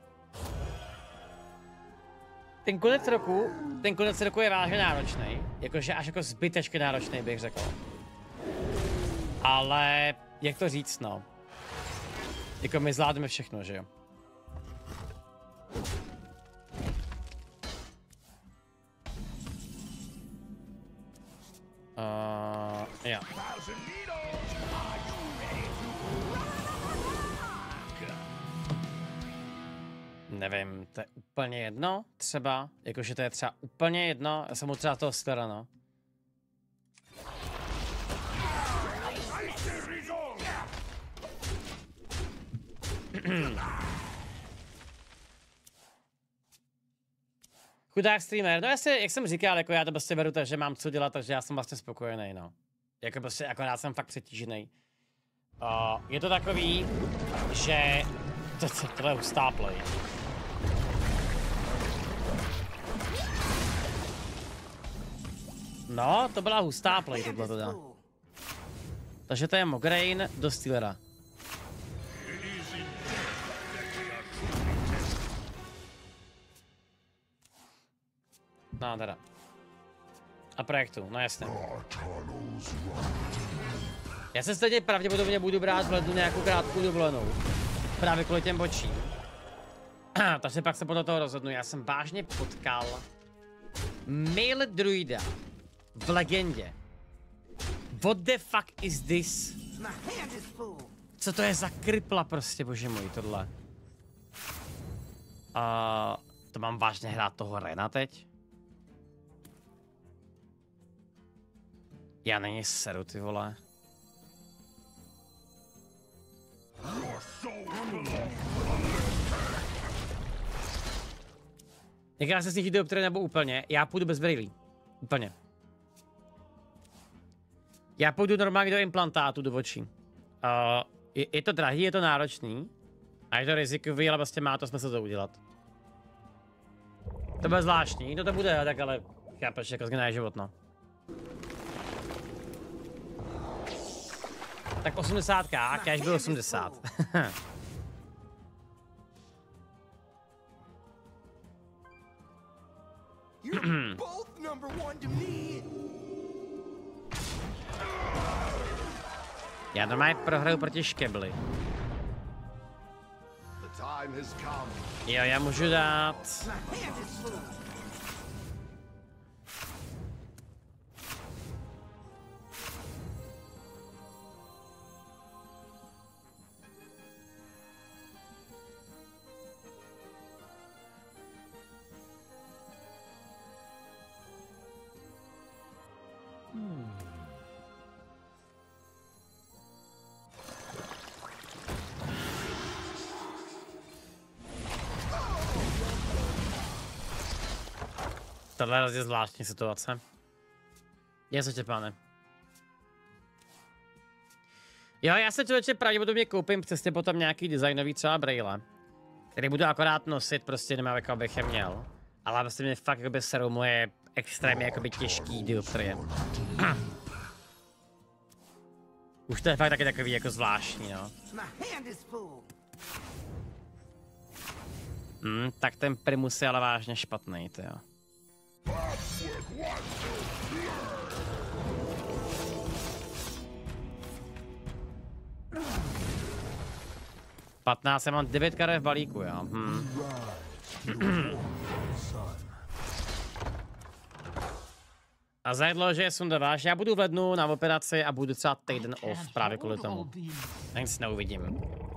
Ten konec roku, ten konec roku je vážně náročný, jakože až jako zbytečně náročný bych řekl. Ale, jak to říct, no. Jako my zvládneme všechno, že jo? Uh, jo. Nevím, to je úplně jedno, třeba, jakože to je třeba úplně jedno, já jsem mu třeba toho stara, no. Chudák streamer, no jasně, jak jsem říkal, jako já to prostě beru tak, že mám co dělat, takže já jsem vlastně spokojený, no. Jako prostě, akorát jsem fakt přetížený. Uh, je to takový, že... To, to, tohle je hustá play. No, to byla hustá play, tohle teda. Takže to je Mograine do Stealera. No teda. A projektu, no jasně. Já se stejně pravděpodobně budu brát v lednu nějakou krátkou dovolenou. Právě kvůli těm bočím. Takže pak se podle toho rozhodnu. Já jsem vážně potkal mail druida v legendě. What the fuck is this? Co to je za kripla prostě, bože můj, tohle? Uh, to mám vážně hrát toho Rena teď? Já není seru, ty vole. Jak já se z nich jde optře nebo úplně, já půjdu bez brýlí. Úplně. Já půjdu normálně do implantátu, do očí. Uh, je, je to drahý, je to náročný. A je to rizikový, ale vlastně má to smysl to udělat. To bude zvláštní, to to bude, tak ale chápeš, jako zgnaje život, no. Tak osmdesát ká, cash byl osmdesát. Já normálně prohraju proti škebli. Jo, já můžu dát... Tohle je zvláštní situace. Je se Štěpáne. Jo, já se člověče pravděpodobně koupím přesně potom nějaký designový třeba brejle, který budu akorát nosit, prostě nemám jako abych je měl. Ale vlastně mě fakt jakoby serou moje extrémně jakoby těžký dioptrie. Už to je fakt taky takový jako zvláštní, no. Hmm, tak ten Primus je ale vážně špatný, to jo. patnáct, já mám devět karet v balíku, jo. Hmm. A zajedlo, že je sundováš, já budu v lednu na operaci a budu třeba týden off právě kvůli tomu. Nic neuvidím.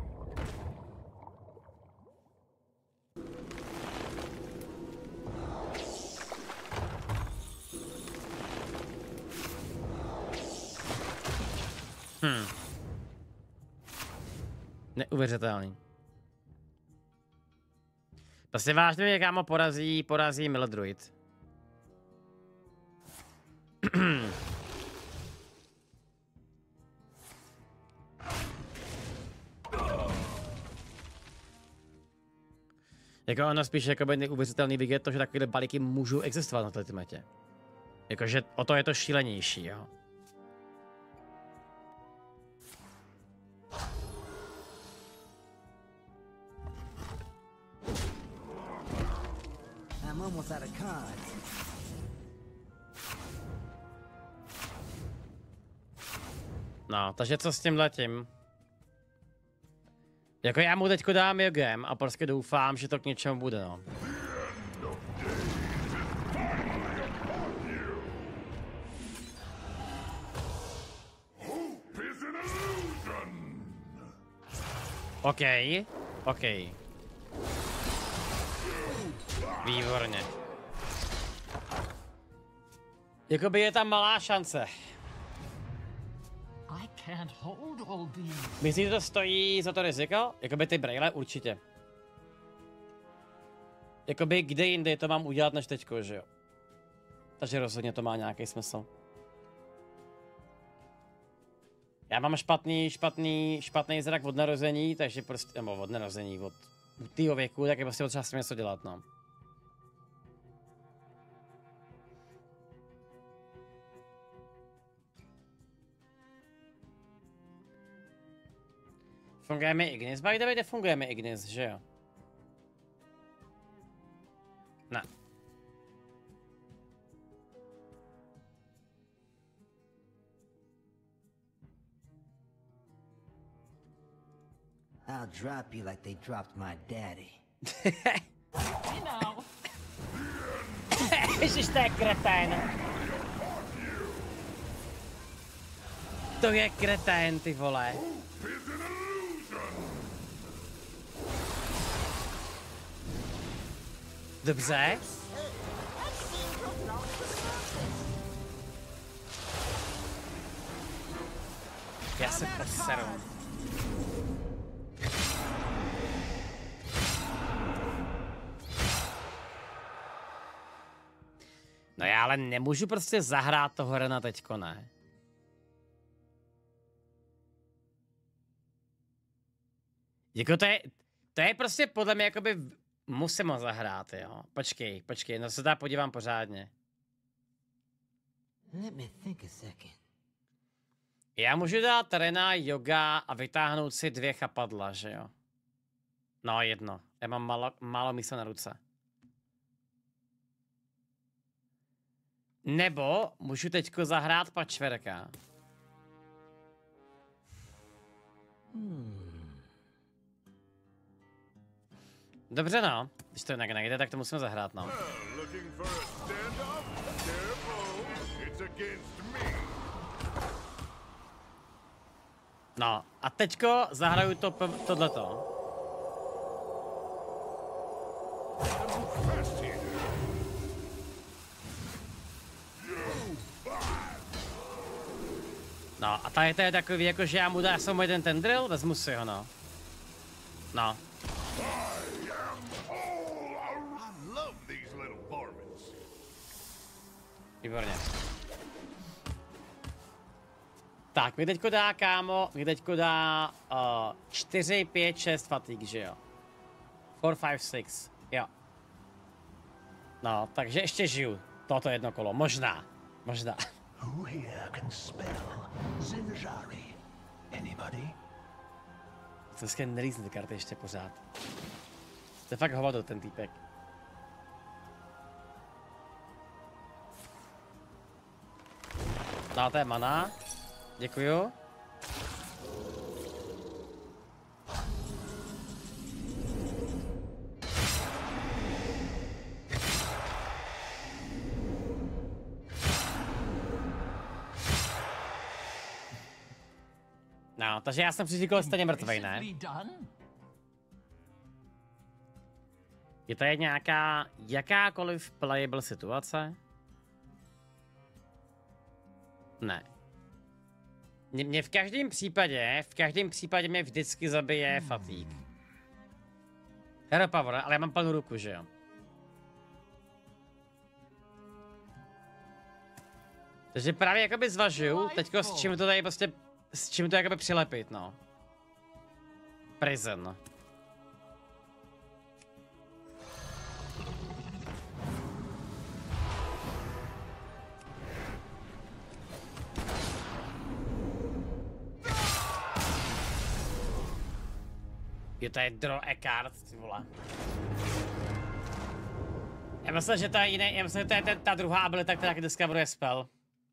Hmm. Neuvěřitelný. Prostě vážně mě kámo porazí, porazí Mildruid. Jako ono spíš jako by neuvěřitelný vidět to, že takovéhle balíky můžou existovat na této metě. Jakože o to je to šílenější, jo. I'm almost out of cards. No, takže co s tím letím? Jako já mu teďko dám jogem a prostě doufám, že to k něčemu bude, no. OK, OK. Výborně. Jakoby je tam malá šance. Myslíte, že to stojí za to riziko? Jakoby ty brejle určitě. Jakoby kde jinde to mám udělat než teďko, že jo? Takže rozhodně to má nějaký smysl. Já mám špatný, špatný, špatný zrak od narození, takže prostě, nebo od narození, od tého věku, tak je prostě potřeba s tím něco dělat, no. Funguje mi Ignis? By the way, funguje mi Ignis, že jo? Ne. I'll drop you like they dropped my daddy. You know. Ježiš, to je kretén. To je kretén, ty vole. Dobře. Já se poseru. No já ale nemůžu prostě zahrát toho Rena teďko, ne? Jako to je, to je prostě podle mě jakoby, musím ho zahrát, jo. Počkej, počkej, no se dá podívám pořádně. Let me think a second. Já můžu dát Rena, Yoga a vytáhnout si dvě chapadla, že jo? No jedno, já mám málo, málo místa na ruce. Nebo můžu teďko zahrát Patchworka. Hmm. Dobře no, když to jinak nejde, tak to musíme zahrát, no. No, a teďko zahraju to, tohleto. No, a tady to je takový, jako že já mu dám samo jeden ten drill, vezmu si ho, no. No. Výborně. Tak, mi teďko dá, kámo, mi teďko dá uh, čtyři, pět, šest fatigue, že jo? čtyři, pět, šest, jo. No, takže ještě žiju. Toto jedno kolo, možná, možná. Who here can spell Zinjari? Jsem si nelízl ty karty ještě pořád. To je fakt hovado, ten týpek. No, to je mana. Děkuju. No, takže já jsem přiříkal stejně mrtvej, ne? Je tady nějaká, jakákoliv playable situace? Ne. Mě, mě v každém případě, v každém případě mě vždycky zabije fatigue. Hero power, ale já mám plnou ruku, že jo? Takže právě jakoby zvažuju, teďko s čím to tady prostě, s čím to jakoby přilepit, no. Prison. Jo, to je draw a card, ty vole. Já myslím, že to je jiný, já myslím, že to je ten, ta druhá abilita, která dneska bude spell.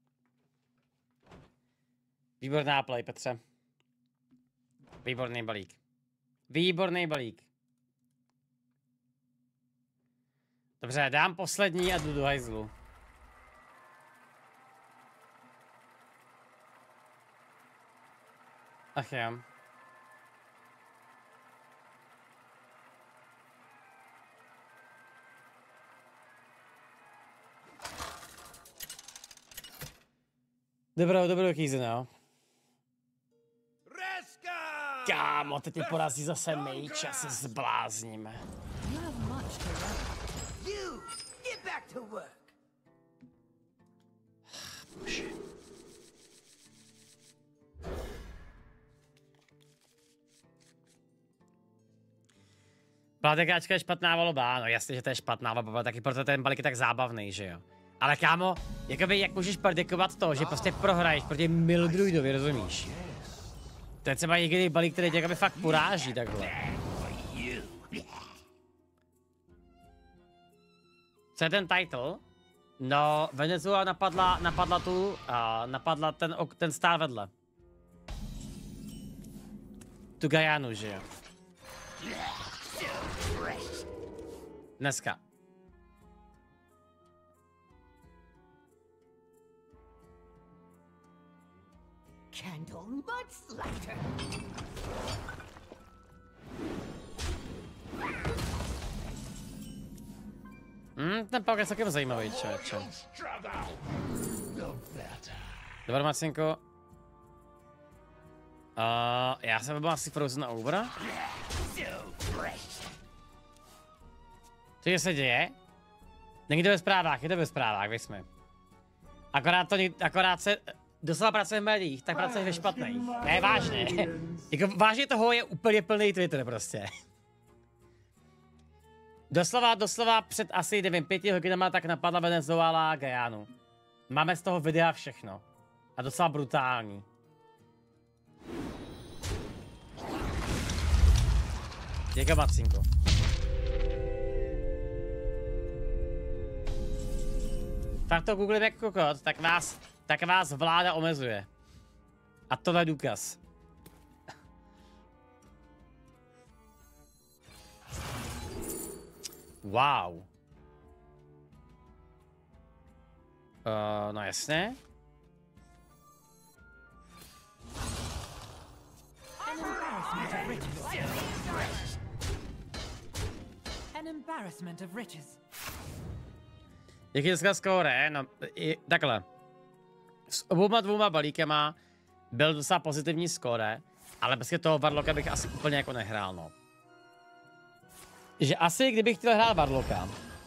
Výborná play, Petře. Výborný balík. Výborný balík. Dobře, dám poslední a jdu do hajzlu. Ach jo. Dobrou, dobrou kýzi, no. Kámo, teď mě porazí zase mage, já se zblázníme. Bože. Byla takáčka je špatná volba, no jasně, že to je špatná volba, taky proto ten balík je tak zábavný, že jo. Ale kámo, jakoby jak můžeš predikovat to, že prostě prohraješ proti Mildruidovi, rozumíš? To je třeba jediný balík, který tě jakoby fakt poráží takhle. Co je ten title? No, Venezuela napadla, napadla tu, uh, napadla ten, ten stát vedle. Tu Guyanu, že jo? Dneska. Candle Mudslatter. Hmm, ten pak je taky zajímavý, člověče. Dobrý, Macinko. Uh, já jsem byl asi Frozen Over. Co se děje? Není to ve zprávách, je to ve zprávách, jsme. Akorát to, akorát se doslova pracuje v médiích, tak pracuje ve špatných. Ne, vážně. Jako vážně toho je úplně plný Twitter prostě. Doslova, doslova před asi, nevím, pěti hodinama tak napadla Venezuela a Guyanu. Máme z toho videa všechno. A docela brutální. Děkuji, Macinko. Tak to googlím jako kokot, tak vás, tak vás vláda omezuje. A tohle je důkaz. Wow. Uh, no jasně. An embarrassment of riches. Jak je dneska skóre? No, i, takhle. S obouma dvouma balíkama byl docela pozitivní skóre, ale bez toho Warlocka bych asi úplně jako nehrál, no. Že asi, kdybych chtěl hrát Warlocka,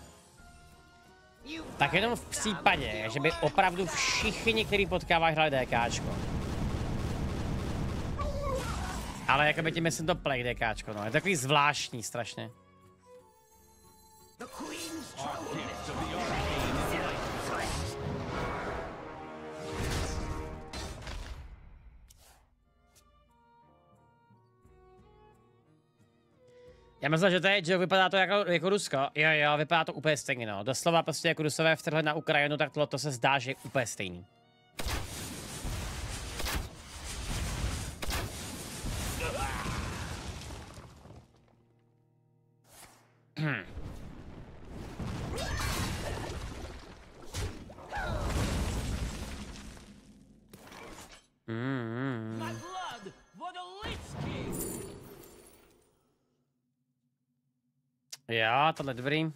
tak jenom v případě, že by opravdu všichni, kteří potkávají, hráli DKčko. Ale jakoby tím myslím to play DKčko, no. Je takový zvláštní strašně. Já myslím, že to je, že vypadá to jako, jako Rusko. Jo, jo, vypadá to úplně stejně, no. Doslova prostě jako Rusové vtrhli na Ukrajinu, tak tohle to se zdá, že je úplně stejný. Mm. My blood for the Lich King. Jo, tohle je dobrý.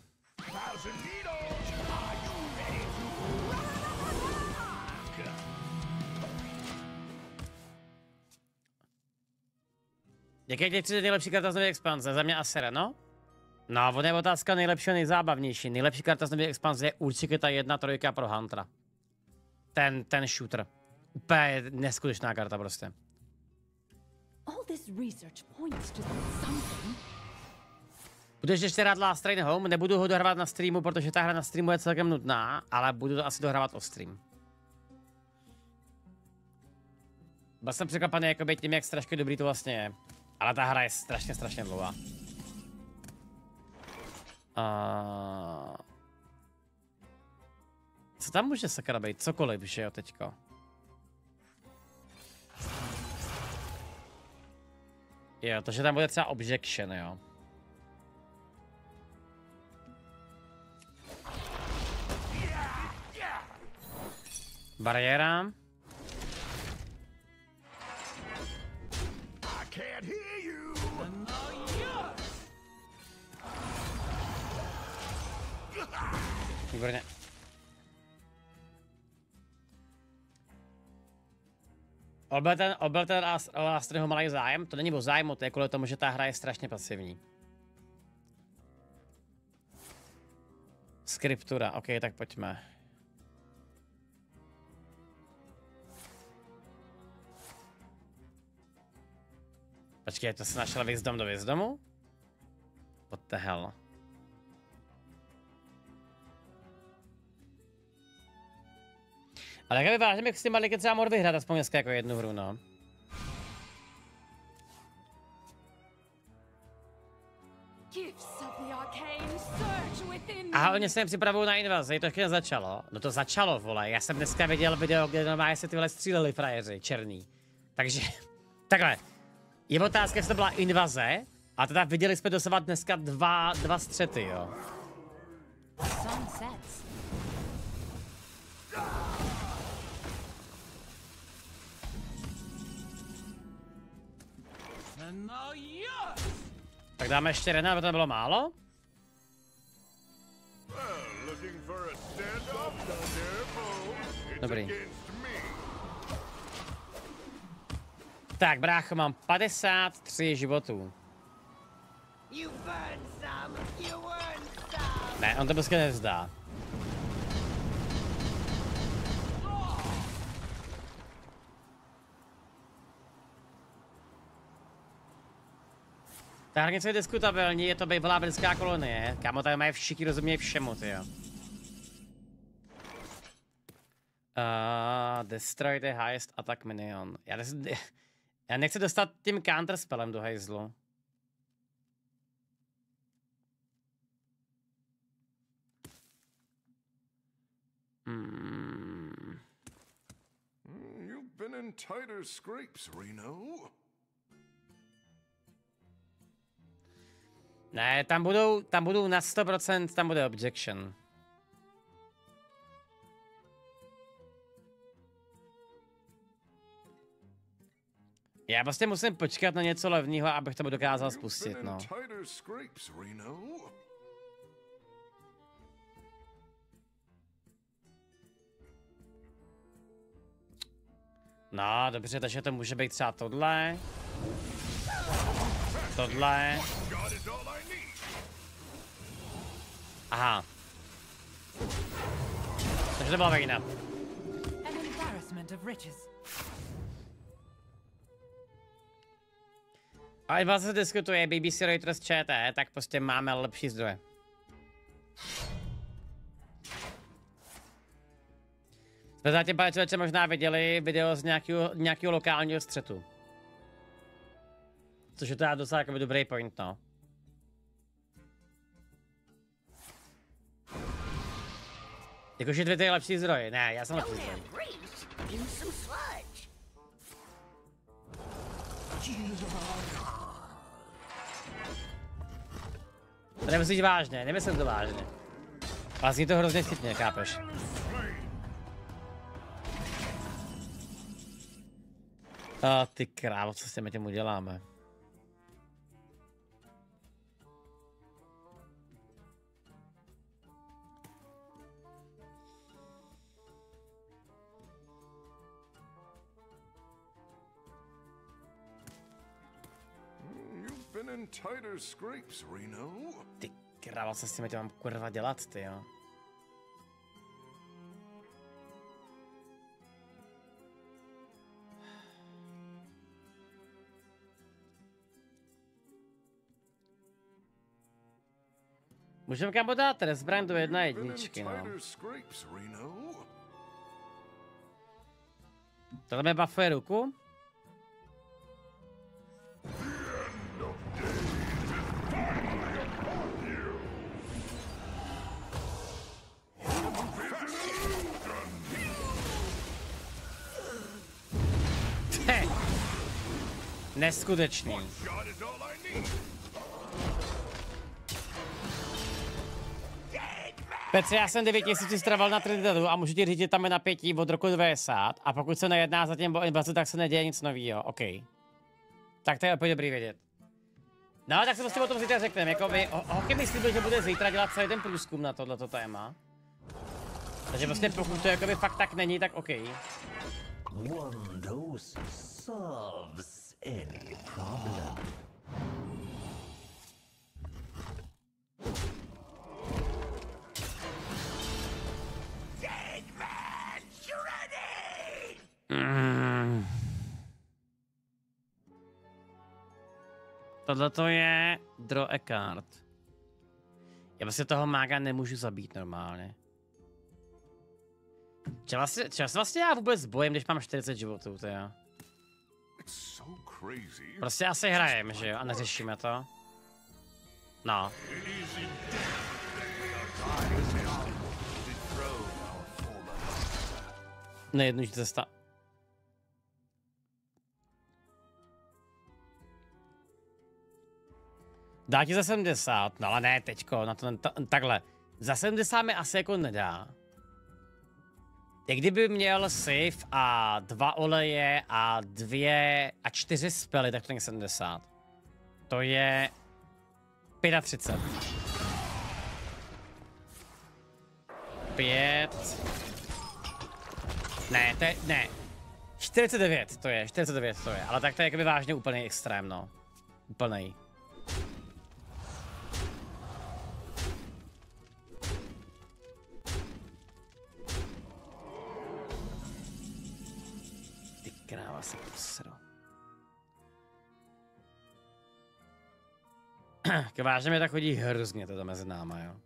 Jaké je těch tři nejlepší karta z nové expanze? Za mě Asera, no? No, on je otázka nejlepší a nejzábavnější. Nejlepší karta z nové expanze je určitě ta jedna trojka pro Huntera. Ten, ten shooter. Úplně neskutečná karta prostě. All this research points to something. Budeš ještě hrát Last Train Home? Nebudu ho dohrávat na streamu, protože ta hra na streamu je celkem nudná, ale budu to asi dohrávat o stream. Byl jsem překvapený jakoby tím, jak strašně dobrý to vlastně je. Ale ta hra je strašně, strašně dlouhá. Uh... Co tam může sakra být? Cokoliv, že jo, teďko. Jo, to, že tam bude třeba objection, jo. Bariéra. Výborně. Byl ten, byl ten Last Train malý zájem? To není o zájmu, to je kvůli tomu, že ta hra je strašně pasivní. Skriptura, ok, tak pojďme. Počkej, to se našel Wisdom do Wisdomu? What the hell? Ale jak vypadá, že bych s tím Maliky třeba mohl vyhrát aspoň dneska jako jednu hru, no. Aha, oni se připravují na invazi, to ještě nezačalo. No to začalo, vole, já jsem dneska viděl video, kde normálně se tyhle stříleli frajeři, černý. Takže, takhle. Je otázka, jestli to byla invaze, a teda viděli jsme dosávat dneska dva, dva střety, jo. Tak dáme ještě jedna, aby to bylo málo. Dobrý. Tak, brácho, mám padesát tři životů. Ne, on to prostě nevzdá. Tak něco je diskutabilní, je to bývalá britská kolonie. Kámo, tady mají všichni rozumějí všemu, tyjo. Uh, destroy the highest attack minion. Já, nechci, já nechci dostat tím counterspellem do hajzlu. Hmm. You've been in tighter scrapes, Reno. Ne, tam budou, tam budou na sto procent, tam bude objection. Já prostě musím počkat na něco levného, abych to dokázal spustit, no. No, dobře, takže to může být třeba tohle. Tohle. Aha. Takže to byla vejna. A když se diskutuje B B C Reuters Č T, tak prostě máme lepší zdroje. Jsme zatím, pane člověče, možná viděli video z nějakého, nějakého lokálního střetu. Což je teda docela jako dobrý point, no. Jakože Twitter je lepší zdroj. Ne, já jsem lepší zdroj. To nemyslíš vážně, nemyslím to vážně. Vlastně to hrozně vtipně, chápeš? A ty krávo, co s těmi těm uděláme? In tighter scrapes, Reno. Ty kráva, co s tím mám kurva dělat, ty jo? Můžeme kam dát rezbraň do jedna jedničky, no. Tohle mi buffuje ruku? Neskutečný. Petře, já jsem devět měsíců strávil na Trinidadu a můžu ti říct, že tam je napětí od roku devadesát a pokud se nejedná zatím o invazi, tak se neděje nic novýho, OK. Tak to je opět dobrý vědět. No, tak se prostě o tom zítra řekneme, jako by, Hockey mi slíbil, že bude zítra dělat celý ten průzkum na tohleto téma. Takže prostě pokud to jakoby fakt tak není, tak OK. One dose solves any problem. Dead man's ready! Mm. Tohle to je draw a card. Já vlastně toho mága nemůžu zabít normálně. Če vlastně, če vlastně já vůbec bojím, když mám čtyřicet životů, to jo. Prostě asi hrajem, že jo, a neřešíme to. No. Nejednuž cesta. Dá ti za sedmdesát, no ale ne teďko, na to takhle. Za sedmdesát mi asi jako nedá. Jak kdyby měl save a dva oleje a dvě a čtyři spely, tak to není sedmdesát. To je třicet pět. Pět. Ne, to je, ne. čtyřicet devět to je, čtyřicet devět to je, ale tak to je jakoby vážně úplný extrém, no. Úplnej. Kráva se posro. Vážně mi tak chodí hrozně to mezi náma, jo.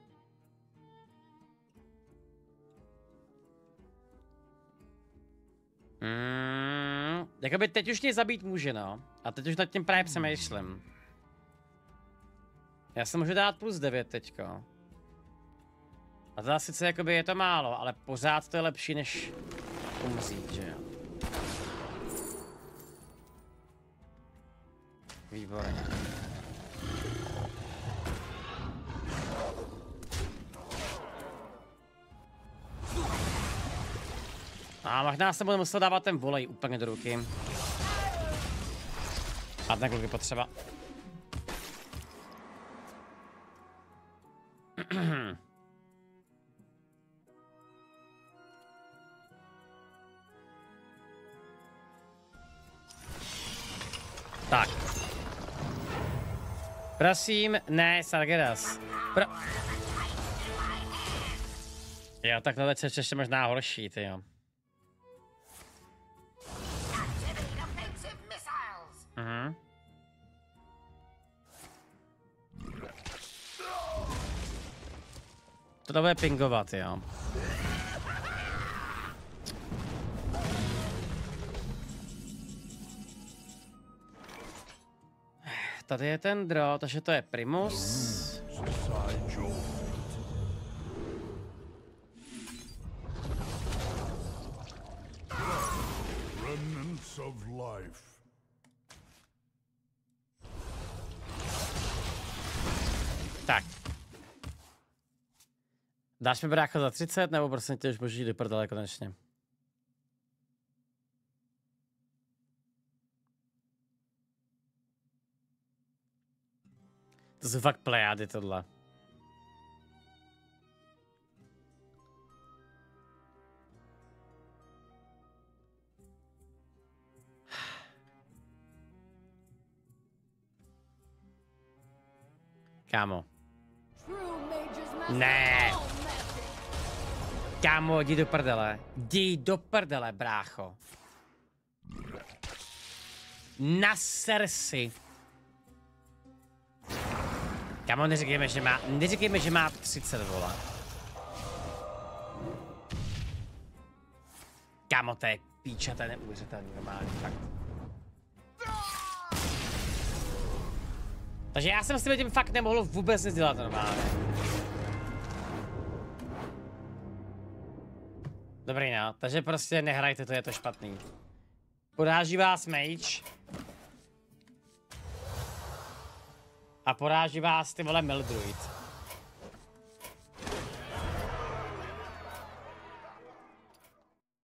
Mm, jakoby teď už mě zabít může, no. A teď už nad tím právě přemýšlím. Já se můžu dát plus devět teďko. A to sice jakoby je to málo, ale pořád to je lepší než umřít, že jo. Výborně. A možná se bude muset dávat ten volej úplně do ruky. A ten kluk je potřeba. Tak. Prosím, ne, Sargeras. Pro... Jo, tak tohle je ještě možná horší, ty jo. Mhm. To bude pingovat, jo. Tady je ten draw, takže to je Primus. force of life. Tak. Dáš mi brácho za třicet, nebo prostě tě už můžeš jít do prdele konečně? To jsou fakt plejády tohle. Kámo. Ne. Kámo, jdi do prdele. Jdi do prdele, brácho. Naser si. Kámo, neříkejme, že má, neříkejme, že má třicet, vole. Kámo, to je píča, to je neuvěřitelný, normálně, fakt. Takže já jsem s tím fakt nemohl vůbec nic dělat normálně. Dobrý, no, takže prostě nehrajte, to je to špatný. Poráží vás mage. A poráží vás ty vole Mildruid.